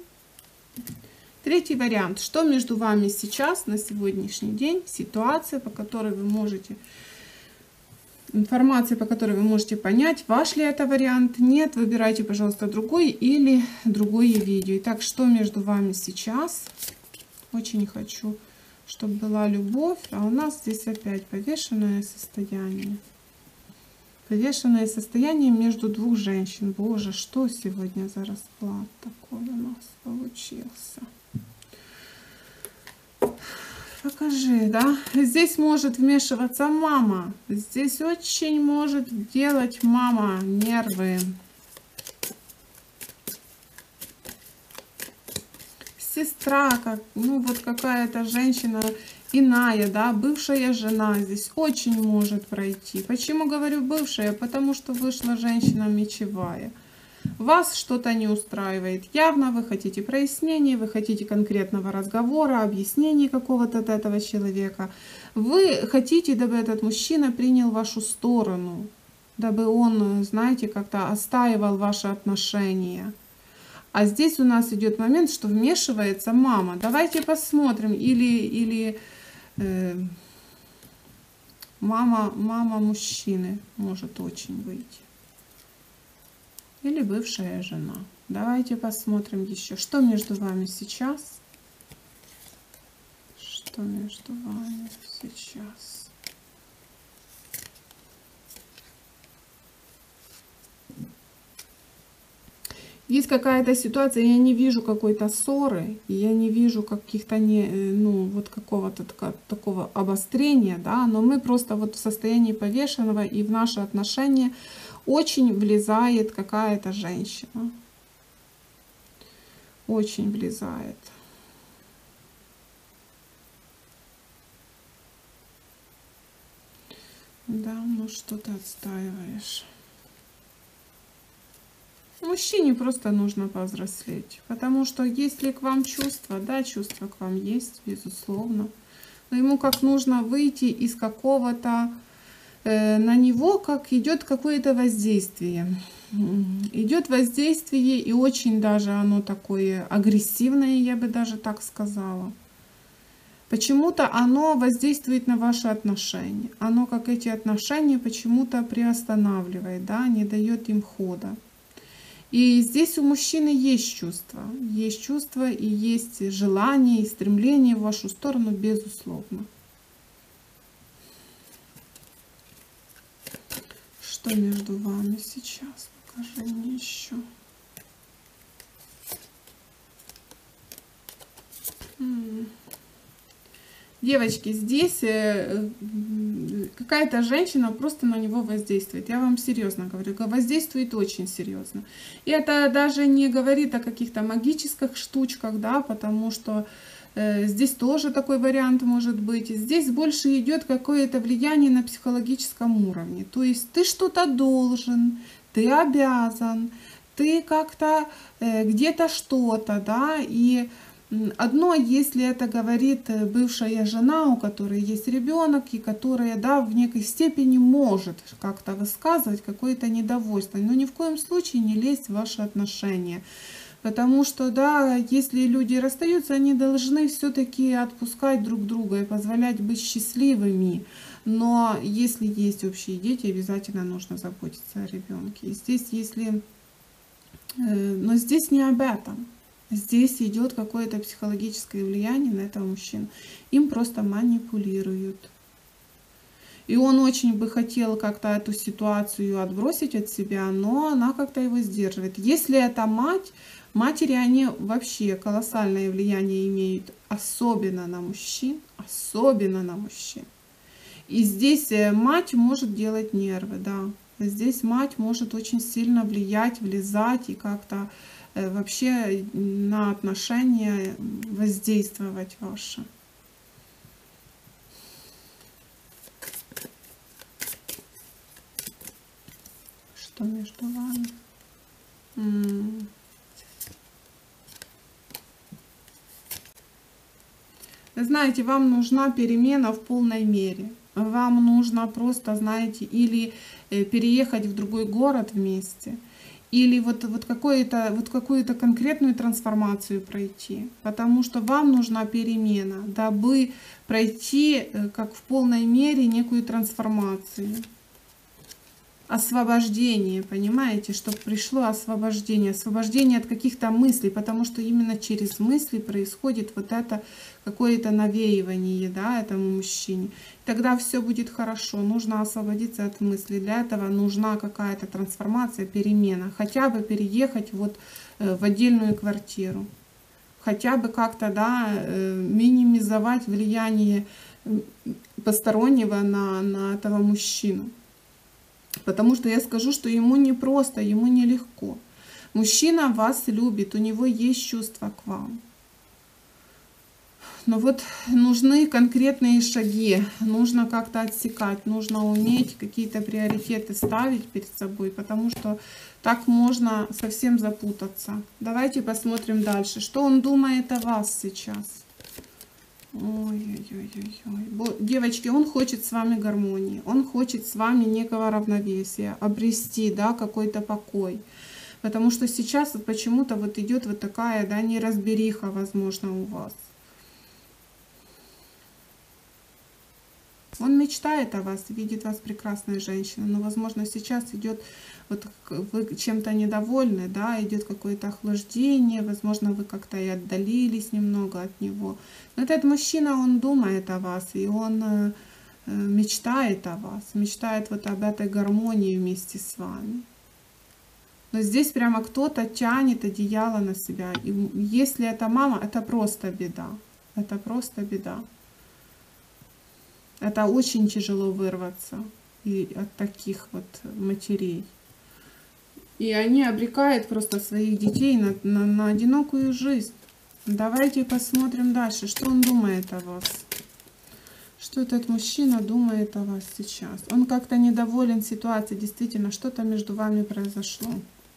Speaker 1: Третий вариант. Что между вами сейчас, на сегодняшний день, ситуация, по которой вы можете, информация, по которой вы можете понять, ваш ли это вариант, нет, выбирайте, пожалуйста, другой или другое видео. Итак, что между вами сейчас? Очень хочу, чтобы была любовь, а у нас здесь опять повешенное состояние. Повешенное состояние между двух женщин. Боже, что сегодня за расклад такой у нас получился? Покажи, да? Здесь может вмешиваться мама. Здесь очень может делать мама нервы. Сестра, как, ну вот какая-то женщина иная, да, бывшая жена здесь очень может пройти. Почему говорю бывшая? Потому что вышла женщина мечевая. Вас что-то не устраивает. Явно вы хотите прояснений, вы хотите конкретного разговора, объяснений какого-то от этого человека. Вы хотите, дабы этот мужчина принял вашу сторону, дабы он, знаете, как-то отстаивал ваши отношения. А здесь у нас идет момент, что вмешивается мама. Давайте посмотрим. Или, или э, мама, мама мужчины может очень выйти. Или бывшая жена. Давайте посмотрим еще, что между вами сейчас. Что между вами сейчас. Есть какая-то ситуация, я не вижу какой-то ссоры, я не вижу каких-то, не, ну, вот какого-то такого обострения, да, но мы просто вот в состоянии повешенного, и в наши отношения очень влезает какая-то женщина. Очень влезает. Да, ну что ты отстаиваешь? Мужчине просто нужно повзрослеть, потому что если к вам чувства, да, чувства к вам есть, безусловно, но ему как нужно выйти из какого-то, э, на него как идет какое-то воздействие. Идет воздействие, и очень даже оно такое агрессивное, я бы даже так сказала. Почему-то оно воздействует на ваши отношения. Оно, как эти отношения, почему-то приостанавливает, да, не дает им хода. И здесь у мужчины есть чувства. Есть чувства и есть желание и стремление в вашу сторону, безусловно. Что между вами сейчас? Покажи мне еще. Девочки, здесь какая-то женщина просто на него воздействует. Я вам серьезно говорю, воздействует очень серьезно. И это даже не говорит о каких-то магических штучках, да, потому что э, здесь тоже такой вариант может быть. Здесь больше идет какое-то влияние на психологическом уровне. То есть ты что-то должен, ты обязан, ты как-то э, где-то что-то, да, и одно, если это говорит бывшая жена, у которой есть ребенок, и которая, да, в некой степени может как-то высказывать какое-то недовольство, но ни в коем случае не лезть в ваши отношения. Потому что, да, если люди расстаются, они должны все-таки отпускать друг друга и позволять быть счастливыми. Но если есть общие дети, обязательно нужно заботиться о ребенке. И здесь, если... Но здесь не об этом. Здесь идет какое-то психологическое влияние на этого мужчину. Им просто манипулируют. И он очень бы хотел как-то эту ситуацию отбросить от себя, но она как-то его сдерживает. Если это мать, матери, они вообще колоссальное влияние имеют, особенно на мужчин, особенно на мужчин. И здесь мать может делать нервы, да. Здесь мать может очень сильно влиять, влезать и как-то вообще на отношения воздействовать ваши. Что между вами? М-м. Вы знаете, вам нужна перемена в полной мере. Вам нужно просто, знаете, или переехать в другой город вместе, или вот, вот, какую-то, вот какую-то конкретную трансформацию пройти. Потому что вам нужна перемена, дабы пройти как в полной мере некую трансформацию. Освобождение, понимаете, чтобы пришло освобождение. Освобождение от каких-то мыслей, потому что именно через мысли происходит вот это какое-то навеивание, да, этому мужчине. Тогда все будет хорошо. Нужно освободиться от мыслей. Для этого нужна какая-то трансформация, перемена. Хотя бы переехать вот в отдельную квартиру. Хотя бы как-то, да, минимизовать влияние постороннего на, на этого мужчину. Потому что я скажу, что ему не просто, ему нелегко. Мужчина вас любит, у него есть чувства к вам. Но вот нужны конкретные шаги, нужно как-то отсекать, нужно уметь какие-то приоритеты ставить перед собой, потому что так можно совсем запутаться. Давайте посмотрим дальше, что он думает о вас сейчас. Ой-ой-ой-ой. Девочки, он хочет с вами гармонии, он хочет с вами некого равновесия, обрести, да, какой-то покой. Потому что сейчас вот почему-то вот идет вот такая, да, неразбериха, возможно, у вас. Он мечтает о вас, видит вас прекрасной женщиной, но, возможно, сейчас идет, вот вы чем-то недовольны, да, идет какое-то охлаждение, возможно, вы как-то и отдалились немного от него. Но этот мужчина, он думает о вас, и он э, мечтает о вас, мечтает вот об этой гармонии вместе с вами. Но здесь прямо кто-то тянет одеяло на себя, и если это мама, это просто беда, это просто беда. Это очень тяжело вырваться и от таких вот матерей. И они обрекают просто своих детей на, на, на одинокую жизнь. Давайте посмотрим дальше, что он думает о вас. Что этот мужчина думает о вас сейчас? Он как-то недоволен ситуацией, действительно, что-то между вами произошло.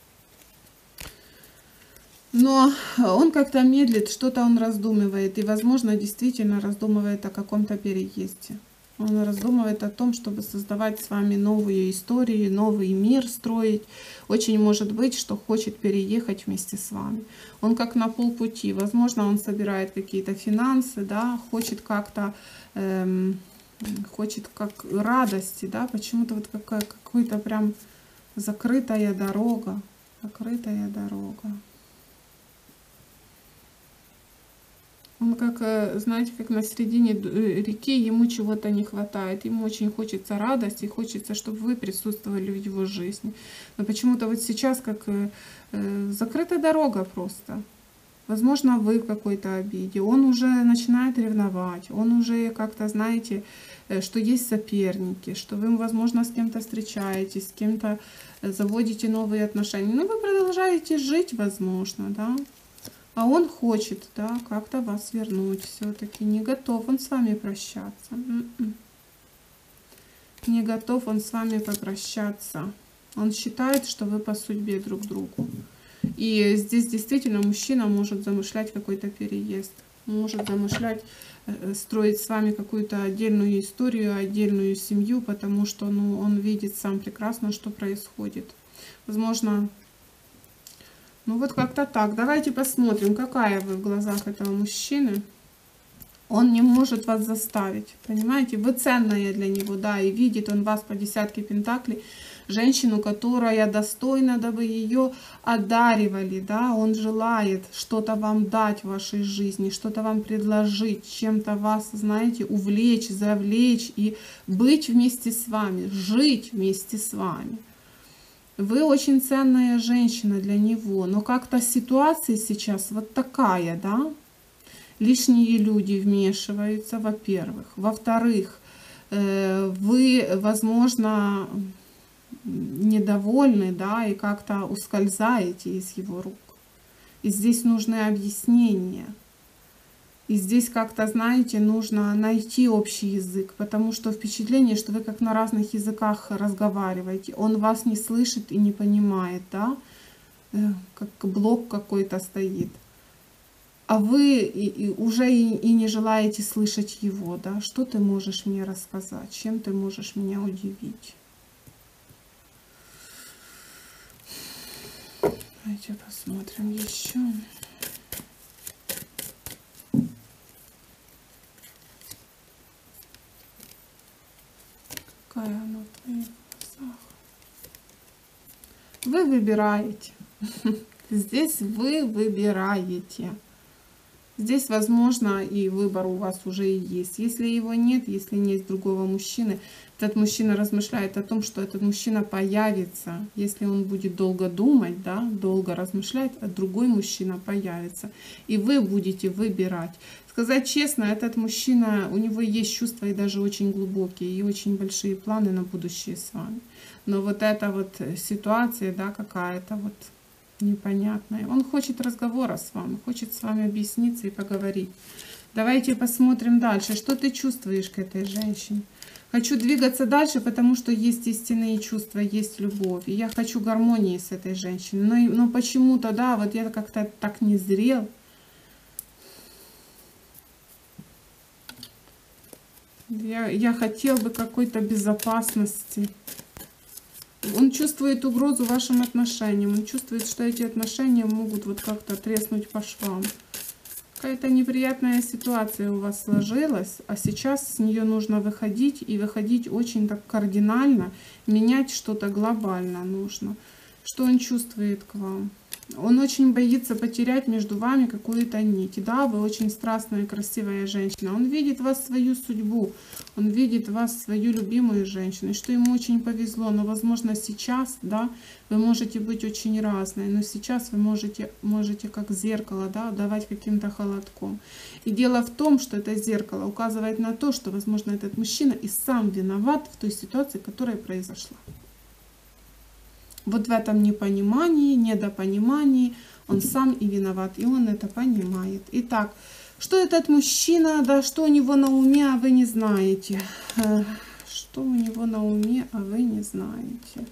Speaker 1: Но он как-то медлит, что-то он раздумывает. И, возможно, действительно раздумывает о каком-то переезде. Он раздумывает о том, чтобы создавать с вами новые истории, новый мир строить. Очень может быть, что хочет переехать вместе с вами. Он как на полпути. Возможно, он собирает какие-то финансы, да, хочет как-то, эм, хочет как радости, да, почему-то вот какая, какой-то прям закрытая дорога, закрытая дорога. Он как, знаете, как на середине реки, ему чего-то не хватает, ему очень хочется радости, хочется, чтобы вы присутствовали в его жизни. Но почему-то вот сейчас как э, закрытая дорога просто. Возможно, вы в какой-то обиде, он уже начинает ревновать, он уже как-то, знаете, что есть соперники, что вы, возможно, с кем-то встречаетесь, с кем-то заводите новые отношения. Но вы продолжаете жить, возможно, да. А он хочет, да, как-то вас вернуть все-таки. Не готов он с вами прощаться. Не готов он с вами попрощаться. Он считает, что вы по судьбе друг другу. И здесь действительно мужчина может замышлять какой-то переезд. Может замышлять, строить с вами какую-то отдельную историю, отдельную семью, потому что ну, он видит сам прекрасно, что происходит. Возможно... Ну вот как-то так. Давайте посмотрим, какая вы в глазах этого мужчины. Он не может вас заставить, понимаете? Вы ценная для него, да, и видит он вас по десятке пентаклей. Женщину, которая достойна, дабы ее одаривали, да. Он желает что-то вам дать в вашей жизни, что-то вам предложить, чем-то вас, знаете, увлечь, завлечь и быть вместе с вами, жить вместе с вами. Вы очень ценная женщина для него, но как-то ситуация сейчас вот такая, да? Лишние люди вмешиваются, во-первых. Во-вторых, вы, возможно, недовольны, да, и как-то ускользаете из его рук. И здесь нужны объяснения. И здесь как-то, знаете, нужно найти общий язык, потому что впечатление, что вы как на разных языках разговариваете. Он вас не слышит и не понимает, да, как блок какой-то стоит. А вы и, и уже и, и не желаете слышать его, да. Что ты можешь мне рассказать, чем ты можешь меня удивить? Давайте посмотрим еще. Какая она в твоих глазах? Вы выбираете. Здесь вы выбираете. Здесь, возможно, и выбор у вас уже и есть. Если его нет, если нет другого мужчины, этот мужчина размышляет о том, что этот мужчина появится. Если он будет долго думать, да, долго размышлять, а другой мужчина появится. И вы будете выбирать. Сказать честно, этот мужчина, у него есть чувства и даже очень глубокие, и очень большие планы на будущее с вами. Но вот эта вот ситуация, да, какая-то вот непонятная. Он хочет разговора с вами, хочет с вами объясниться и поговорить. Давайте посмотрим дальше. Что ты чувствуешь к этой женщине? Хочу двигаться дальше, потому что есть истинные чувства, есть любовь. И я хочу гармонии с этой женщиной. Но, но почему-то, да, вот я как-то так не зрел. Я, я хотел бы какой-то безопасности. Он чувствует угрозу вашим отношениям. Он чувствует, что эти отношения могут вот как-то треснуть по швам. Какая-то неприятная ситуация у вас сложилась, а сейчас с нее нужно выходить, и выходить очень так кардинально, менять что-то глобально нужно. Что он чувствует к вам? Он очень боится потерять между вами какую-то нить. Да, вы очень страстная, красивая женщина. Он видит в вас свою судьбу. Он видит в вас свою любимую женщину. И что ему очень повезло. Но, возможно, сейчас, да, вы можете быть очень разной. Но сейчас вы можете, можете как зеркало, да, давать каким-то холодком. И дело в том, что это зеркало указывает на то, что, возможно, этот мужчина и сам виноват в той ситуации, которая произошла. Вот в этом непонимании, недопонимании он сам и виноват, и он это понимает. Итак, Что этот мужчина, да, что у него на уме, а вы не знаете. Что у него на уме, а вы не знаете.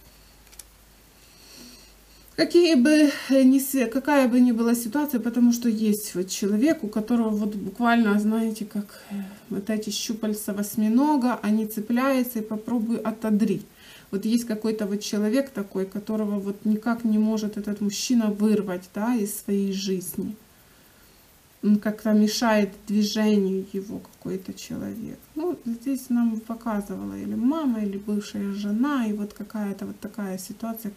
Speaker 1: Какие бы ни, какая бы ни была ситуация, потому что есть вот человек, у которого вот буквально, знаете, как вот эти щупальца восьминога, они цепляются и попробуй отодри. Вот есть какой-то вот человек такой, которого вот никак не может этот мужчина вырвать, да, из своей жизни. Он как-то мешает движению его какой-то человек. Ну, здесь нам показывала или мама, или бывшая жена, и вот какая-то вот такая ситуация,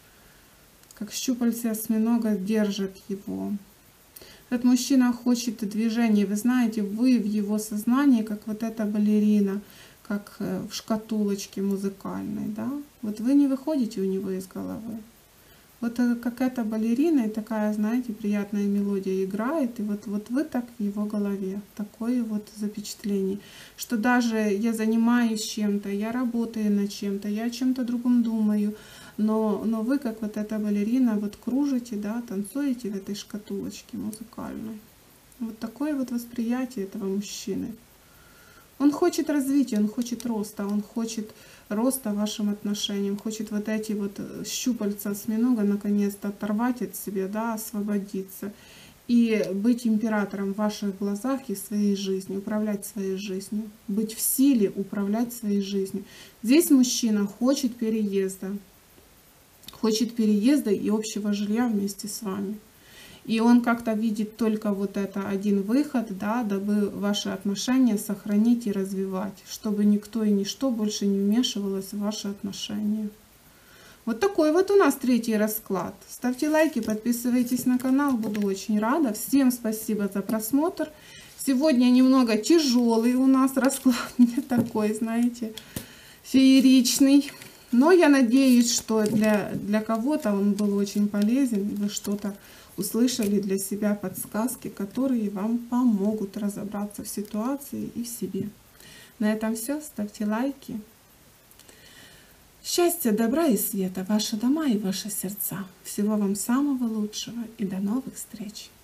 Speaker 1: как щупальце осьминога держит его. Этот мужчина хочет движения. Вы знаете, вы в его сознании, как вот эта балерина, как в шкатулочке музыкальной, да? Вот вы не выходите у него из головы. Вот как эта балерина, и такая, знаете, приятная мелодия играет, и вот, вот вы так в его голове. Такое вот запечатление. Что даже я занимаюсь чем-то, я работаю над чем-то, я о чем-то другом думаю, но, но вы, как вот эта балерина, вот кружите, да, танцуете в этой шкатулочке музыкальной. Вот такое вот восприятие этого мужчины. Он хочет развития, он хочет роста, он хочет роста вашим отношениям, хочет вот эти вот щупальца осьминога наконец-то оторвать от себя, да, освободиться и быть императором в ваших глазах и своей жизнью, управлять своей жизнью, быть в силе управлять своей жизнью. Здесь мужчина хочет переезда, хочет переезда и общего жилья вместе с вами. И он как-то видит только вот это один выход, да, дабы ваши отношения сохранить и развивать, чтобы никто и ничто больше не вмешивалось в ваши отношения. Вот такой вот у нас третий расклад. Ставьте лайки, подписывайтесь на канал, буду очень рада. Всем спасибо за просмотр. Сегодня немного тяжелый у нас расклад, не такой, знаете, фееричный. Но я надеюсь, что для, для кого-то он был очень полезен, и вы что-то услышали для себя, подсказки, которые вам помогут разобраться в ситуации и в себе. На этом все. Ставьте лайки. Счастья, добра и света в ваши дома и ваши сердца. Всего вам самого лучшего и до новых встреч!